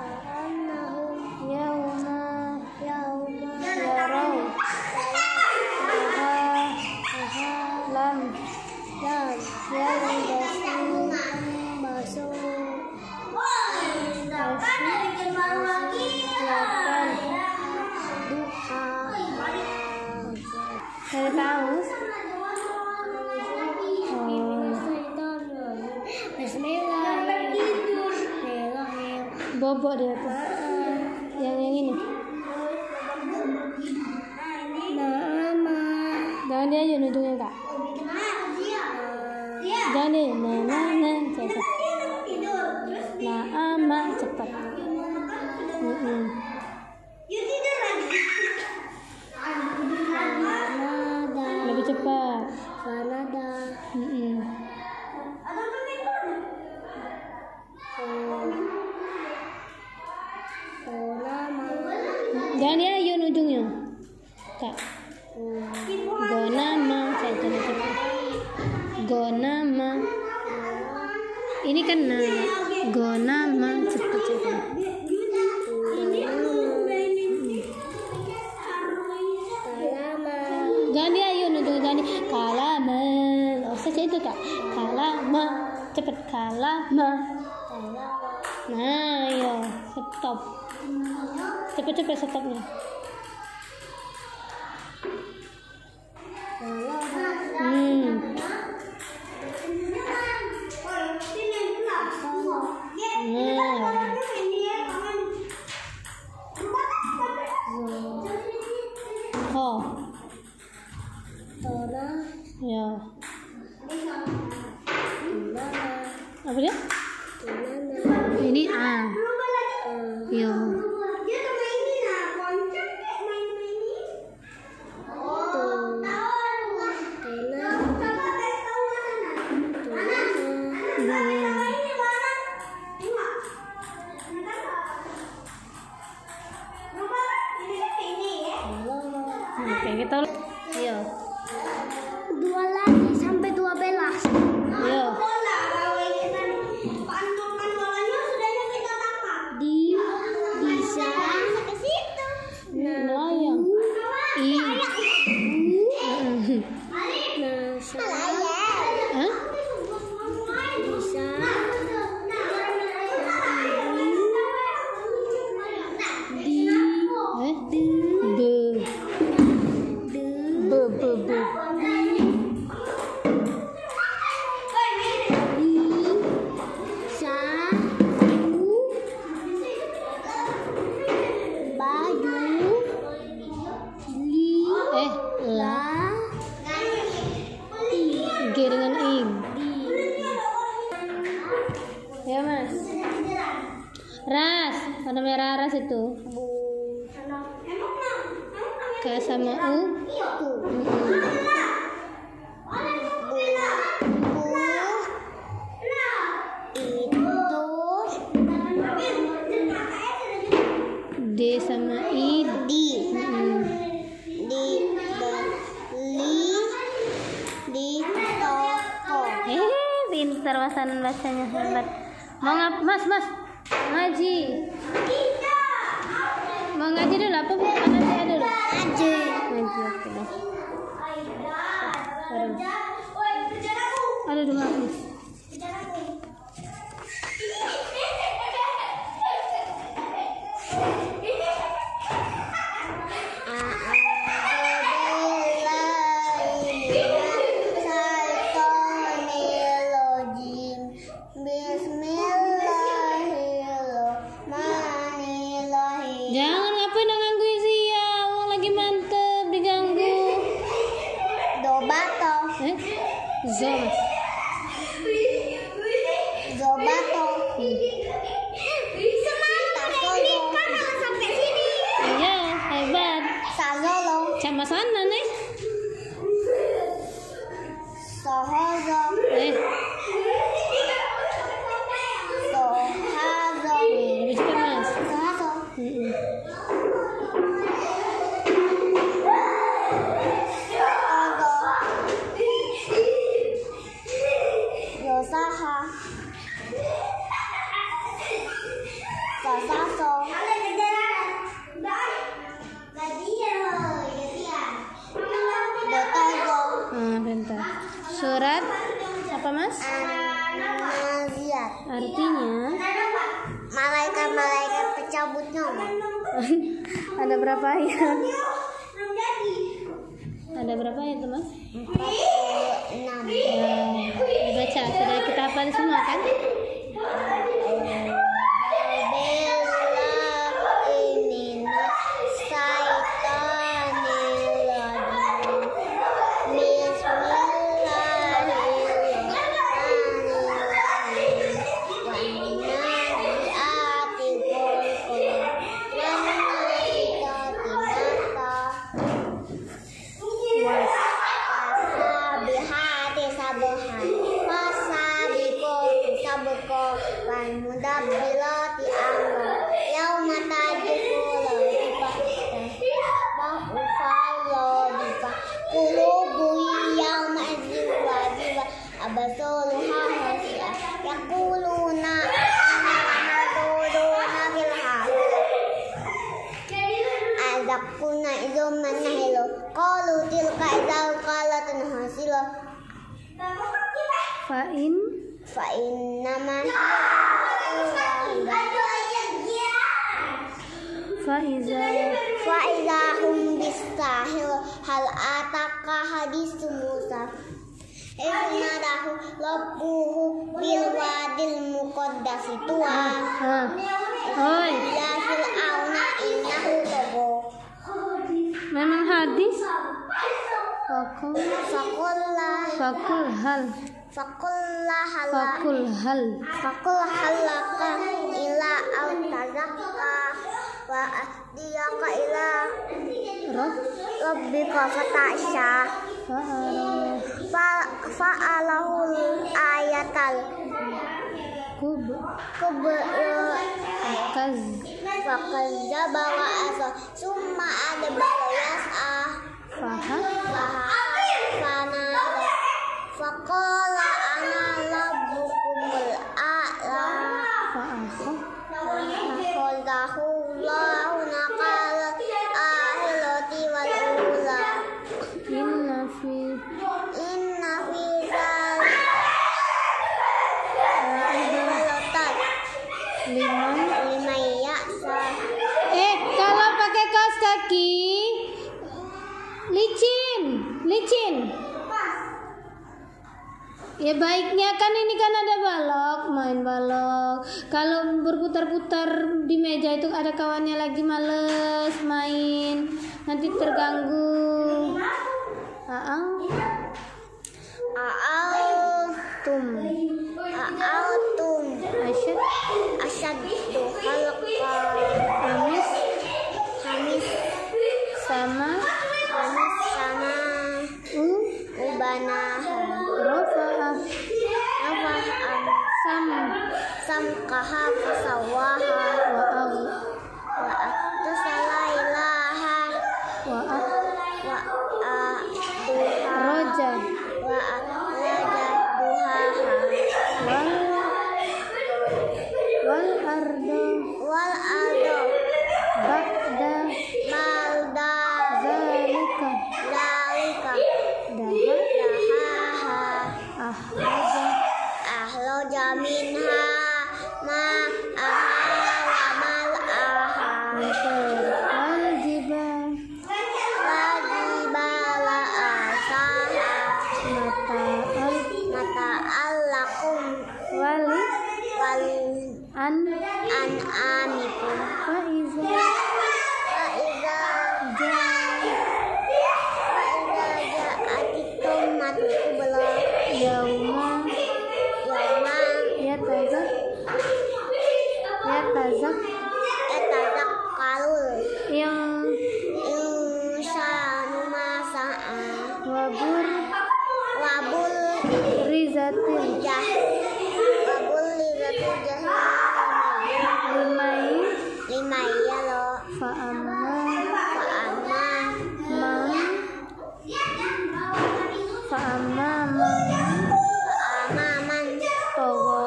yawma yaraw lam yalbasu saya tahu. Bismillahirrahmanirrahim. Bobok dia tuh. Yang ini. Nama. Jangan dia aja nunjuknya kak. Jangan dia. Nah. Cepat. Nama cepat. Jangan di ayun ujungnya. Kak. Gonama. Saya coba cepat. Gonama. Ini kan na. Gonama. Cepat. Jangan di ayun ujungnya. Jangan di kalama. Oh, saya itu Kak. Kalama. Cepat kalama. Nah, ya, stop. Cepet stopnya. Oh. Ya. Apa dia? Ini A. Ya. Oke, kita iya. 2 lagi sampai 12. Iya. Bisa ke situ. Melayang. Hah? Bisa. Be. G dengan ing. Ya Mas. Ras, warna merah ras itu. K sama U. D sama I. Pintar bacanya hebat. Mau Mas ngaji. Mau ngaji dulu apa Bu? Ngaji dulu. Ngaji oke deh. Aduh Mas. Jangan ngapain ganggu Zia, wong lagi mantep diganggu. Dobato. Zomas. Dobato. Ini kan malah sampai sini. Iya, hebat. Sazolo. Sama sana nih. Sohozo. Sohazo. Lebih cepat Mas. Sohazo. Yosaha. Sasaso. Dotozo. Bentar. Surat apa Mas? Naziat. Artinya Malaikat-malaikat pencabut nyawa. ada berapa ayat? Ada berapa ayat tuh Mas? 46. Baca, sudah kita hafal semua kan? fa innama Faiza hum bistahil hal ataka hadisu Musa Isnadahu rabbuhu bil wadil muqaddasi tuwa Ya fir'auna innahu tagha. Memang hadis. Fakul hal laka ila al-tazakka wa ahdiyaka ila rabbika fatasya fa'alahul ayatal fakazzaba wa asa summa adbara yas'a faqala ana rabbukumul a'la faqadahu Allahu naqala ahirati wal ula inna fi kalau pakai kaos kaki licin ya, baiknya kan ini kan ada balok, main balok. Kalau berputar-putar di meja itu ada kawannya lagi males main, nanti terganggu. A'altum asyaddu khalqa Hamis sama ubanaha rafa'ah samkaha fasawaha wa atasalailaha wa roja wal ardo ba'da zalika ahloja minha ma aha wa mal'aha wal jibala asaha mata'al lakum wali an'amikum faiza ja'atikum matubala yauma yatazakkarul yang insanu ma sa'a wabul rizatil limai ya lo fa'amma man togo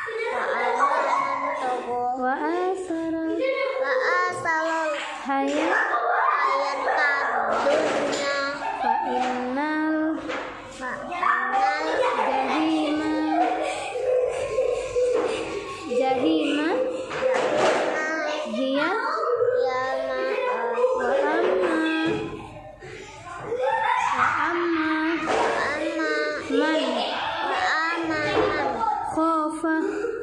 wa asara hayatan dunya fa'innal jahima hiya wa amma man khofa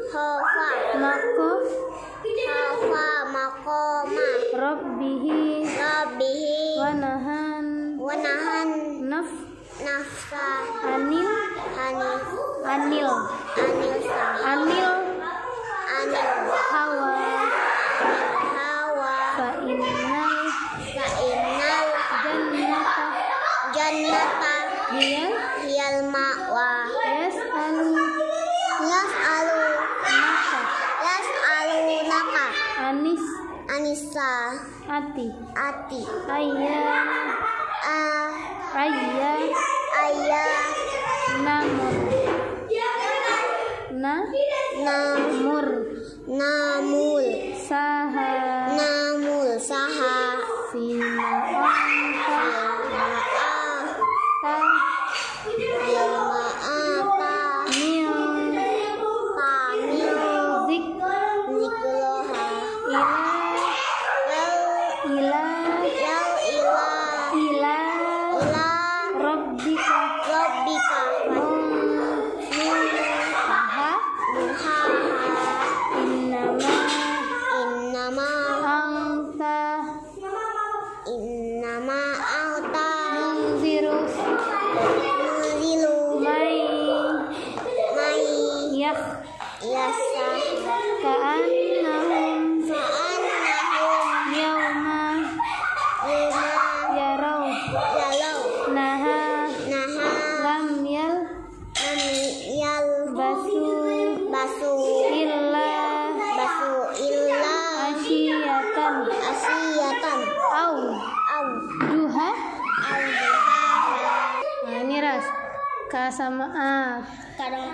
maqama rabbihi wa nahan nafsa anil hawa fa innal jannata hiyal ma'wa yas'alunaka anisa ati ayya namul saha fima anta ila rabbika muntaha innama anta munziru may yasa ka'annahum yawma yarau naha lam basu illa asyiyatan au duha. Nah, ini ras ka sama a. Kadang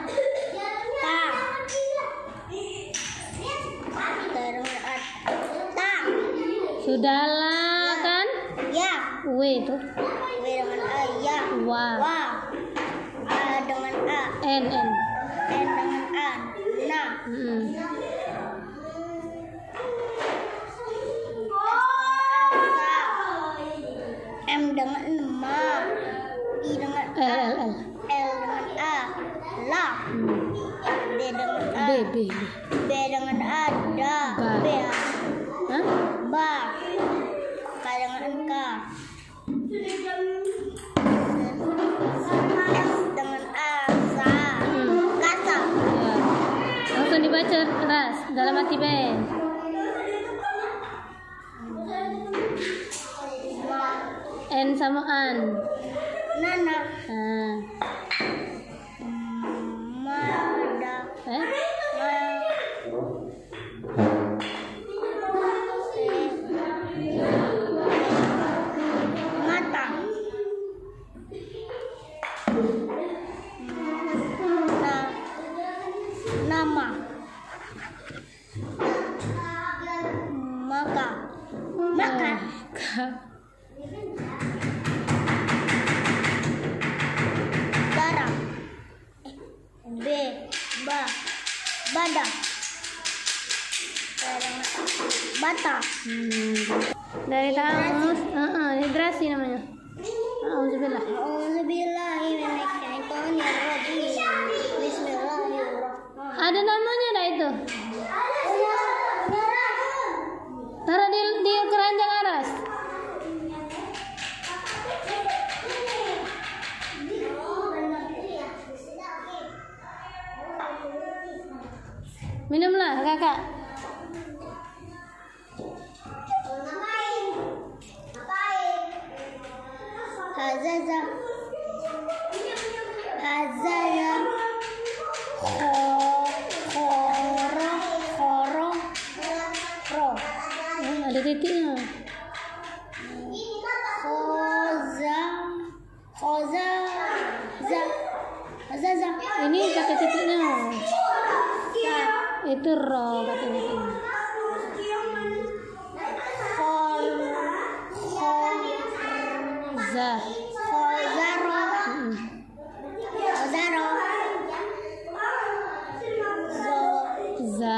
Sudahlah kan? ya W itu. W dengan a ya Wa. a dengan a N. n dengan a nah M dengan ma I dengan a L. L dengan a la D dengan a B. B dengan a da Ba. B Hah? ba K dengan k S dengan a sa kasa Ya. Langsung dibaca ras dalam hati Ben. N sama an. nana Nah. mada mata nama maka darah badan bata Dari tamus, hidrasi namanya. Auzubillah. Bismillahirrahmanirrahim. Ada namanya dah itu. Taruh di keranjang aras. Minumlah kakak. Hazaza khoro Ada titiknya. Hazaza Ini pakai titiknya. Itu ro pakai titiknya. Za. Za.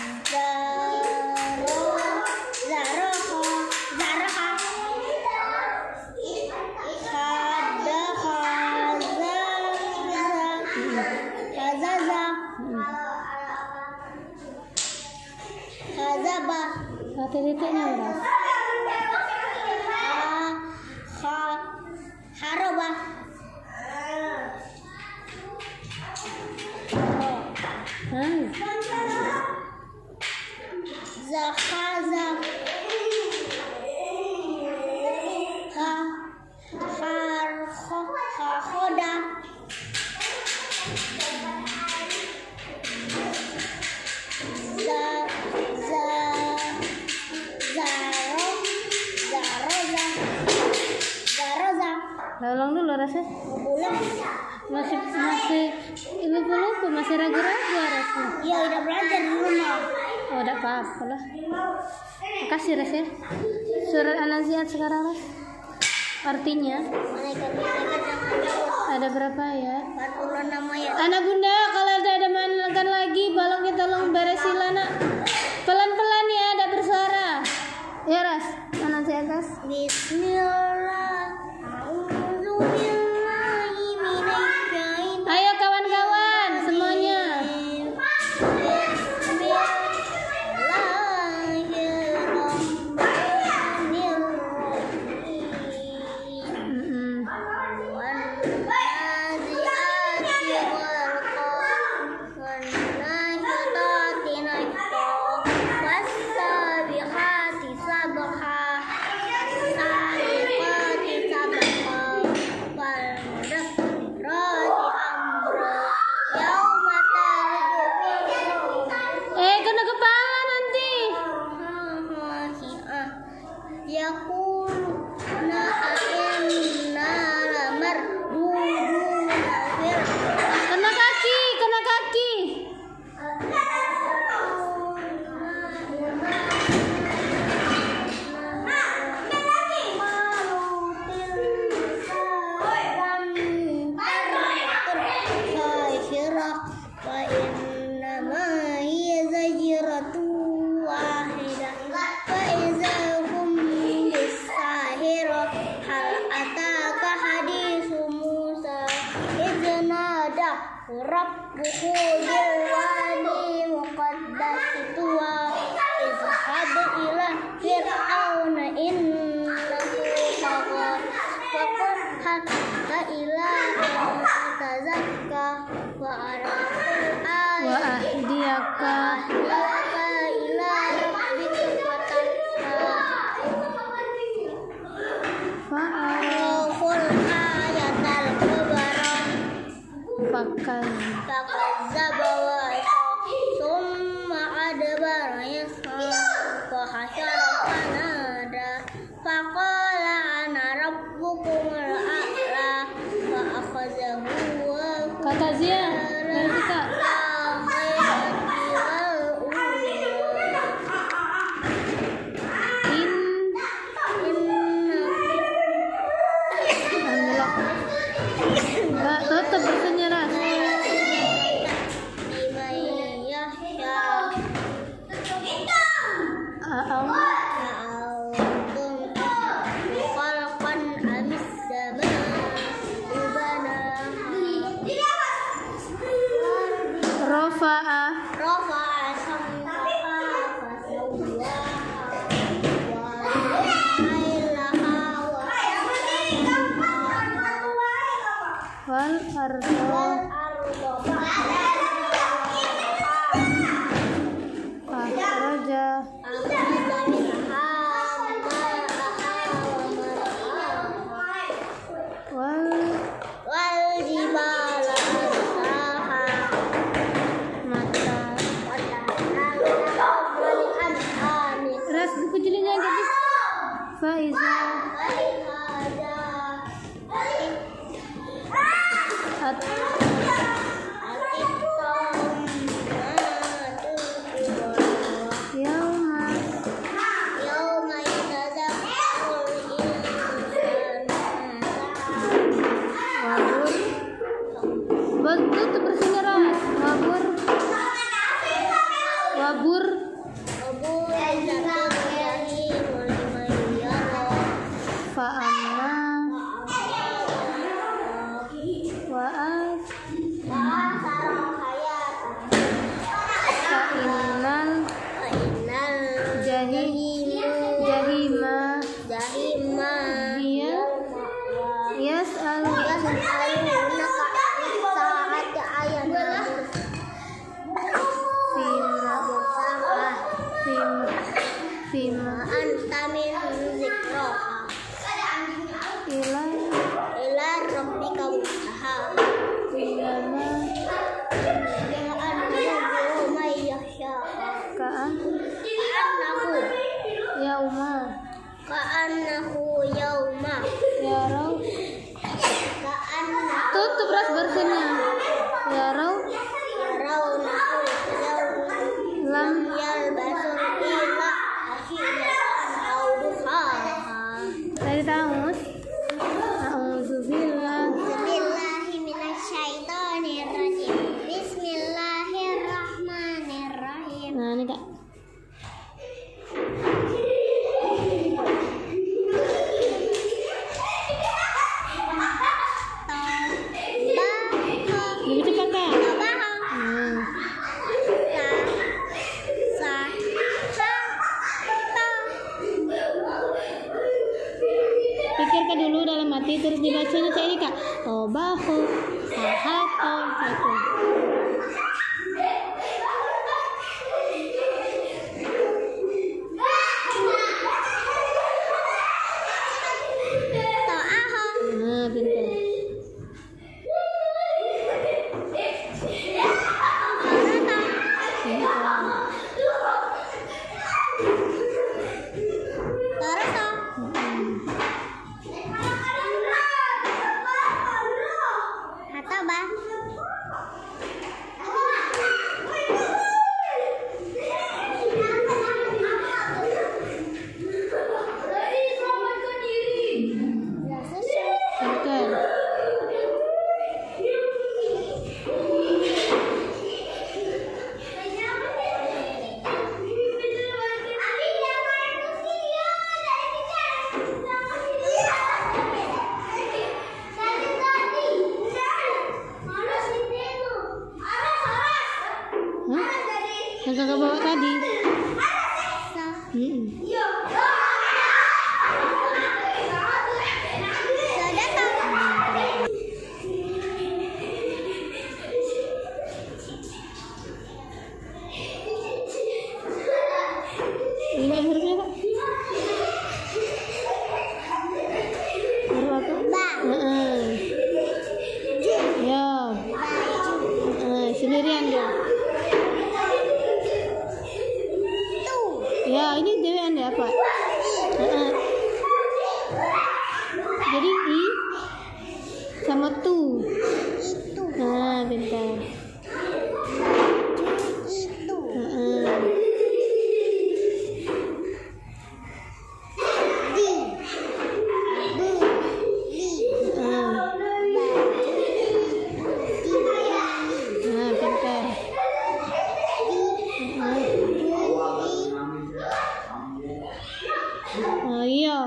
Pakai titiknya beras. Haroba Zakhaza Khoda Tolong dulu rasanya. Masih lupa, masih ragu-ragu rasanya. Ya udah belajar di rumah. Oh, tidak apa-apa lah. Makasih Res ya. Surat An-Nazi'at sekarang Res. Artinya ada berapa ya? 46 ayat. Anak bunda, kalau ada mainkan lagi, balong kita tolong beresin anak. Pelan-pelan ya, ada bersuara. rabbuhu bil wadi muqaddasi tuwa izhab ila fir'auna innahu tagha faqad hatta ila tazakka wa arafil wa ahdiyaka ila rabbika fa'araful ayatal kubra fakazzaba wa summa adbara yas'a fa hasyara fanada faqala ana rabbukumul a'la fa akhadhahu wa kata Zia dari kita tetap bersenyara. Wal akhraja wal jibala arsaha mata ras buku judulnya gitu Faiza tutup ras bersihnya ya rau lam yalbasul illa akhiratan au duhaha dari tamus a'udzubillah billahi minasyaitonir rajim bismillahirrahmanirrahim. Nah ini Kak pikirkan dulu dalam hati terus dibacanya cak ini Kak tobahu hahato itu nah pintar Ini hurufnya Kak. Huruf apa? Ba. Ya. Sendirian dia. Tu. Ya, ini dewean ya apa? Jadi i sama tu. Itu. Nah, bentar. Itu. Di. Bu. Li. Nah, bentar. Iya.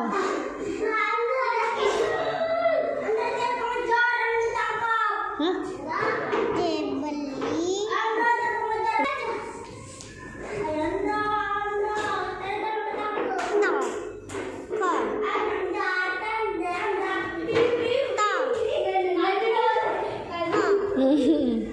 Hah? Dibeli. No. Kon. Tong. No.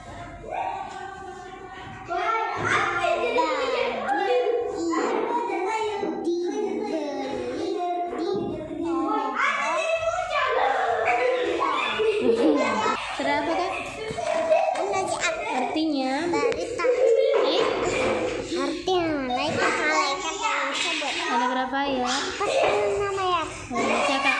Sudah apa Kak? Artinya Berita. Artinya malaikat yang disebut. ada berapa ya? Pasti nama ya. Baca Kak.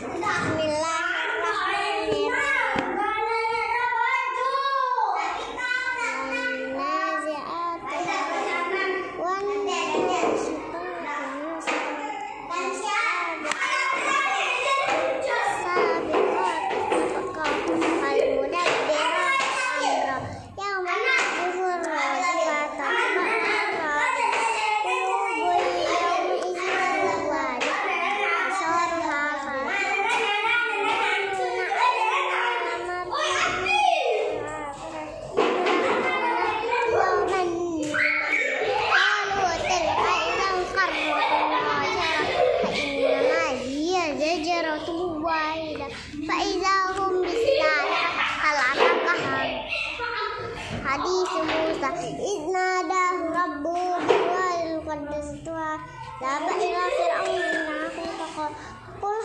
Hadis Musa idnadah rabbuhu wal qaddas tuwa laba ila fir'aun innahu taqwa qul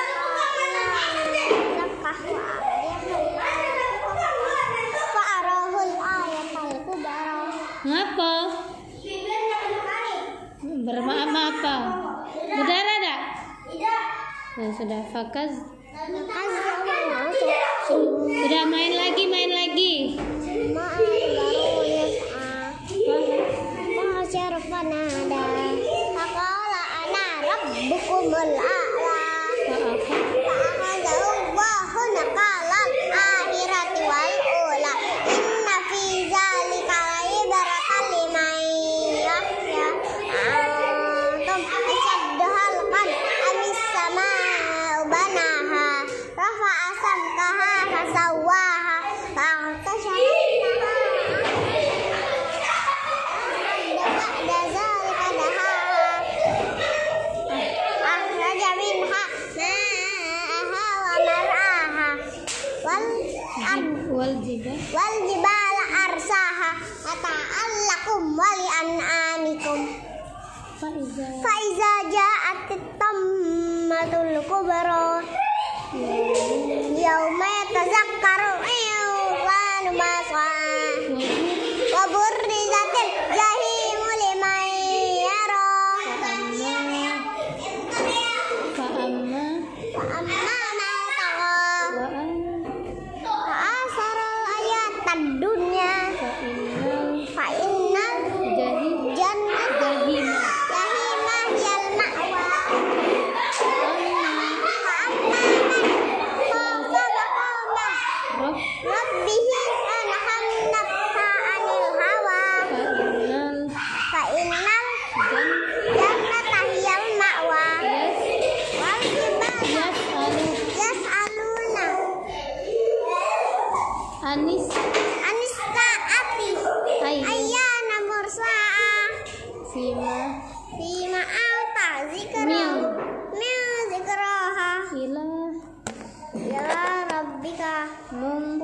fa'arahul ayatal kubra. Ngapa? Bermaaf apa? Udara dah? Nah, sudah fakaz. Sudah main lagi. Rabbukumul a'la fa'akhadhahu nakalal akhirati wal ula inna fi zalika laibratan liman yakhsha antum ashaddu halqan amis sama'u banaha rafa'a samkaha fasawwaha fa'tashaha ba'da zalika dahaha wal jibala arsaha ata'allakum wali an'amikum fa iza ja'at tammatul kubra yauma yatazakkaru insanu ma sa'a wa burrizatil jahimu liman yara dunia fa'innal jannah jahimah yal ma'wa khafa maqama rabbihi anhamna anil hawa fa'innal jannata hiyal ma'wa wal yas'aluna Anis ayyana mursa'a fima anta zikra min zikraha ila ya rabbika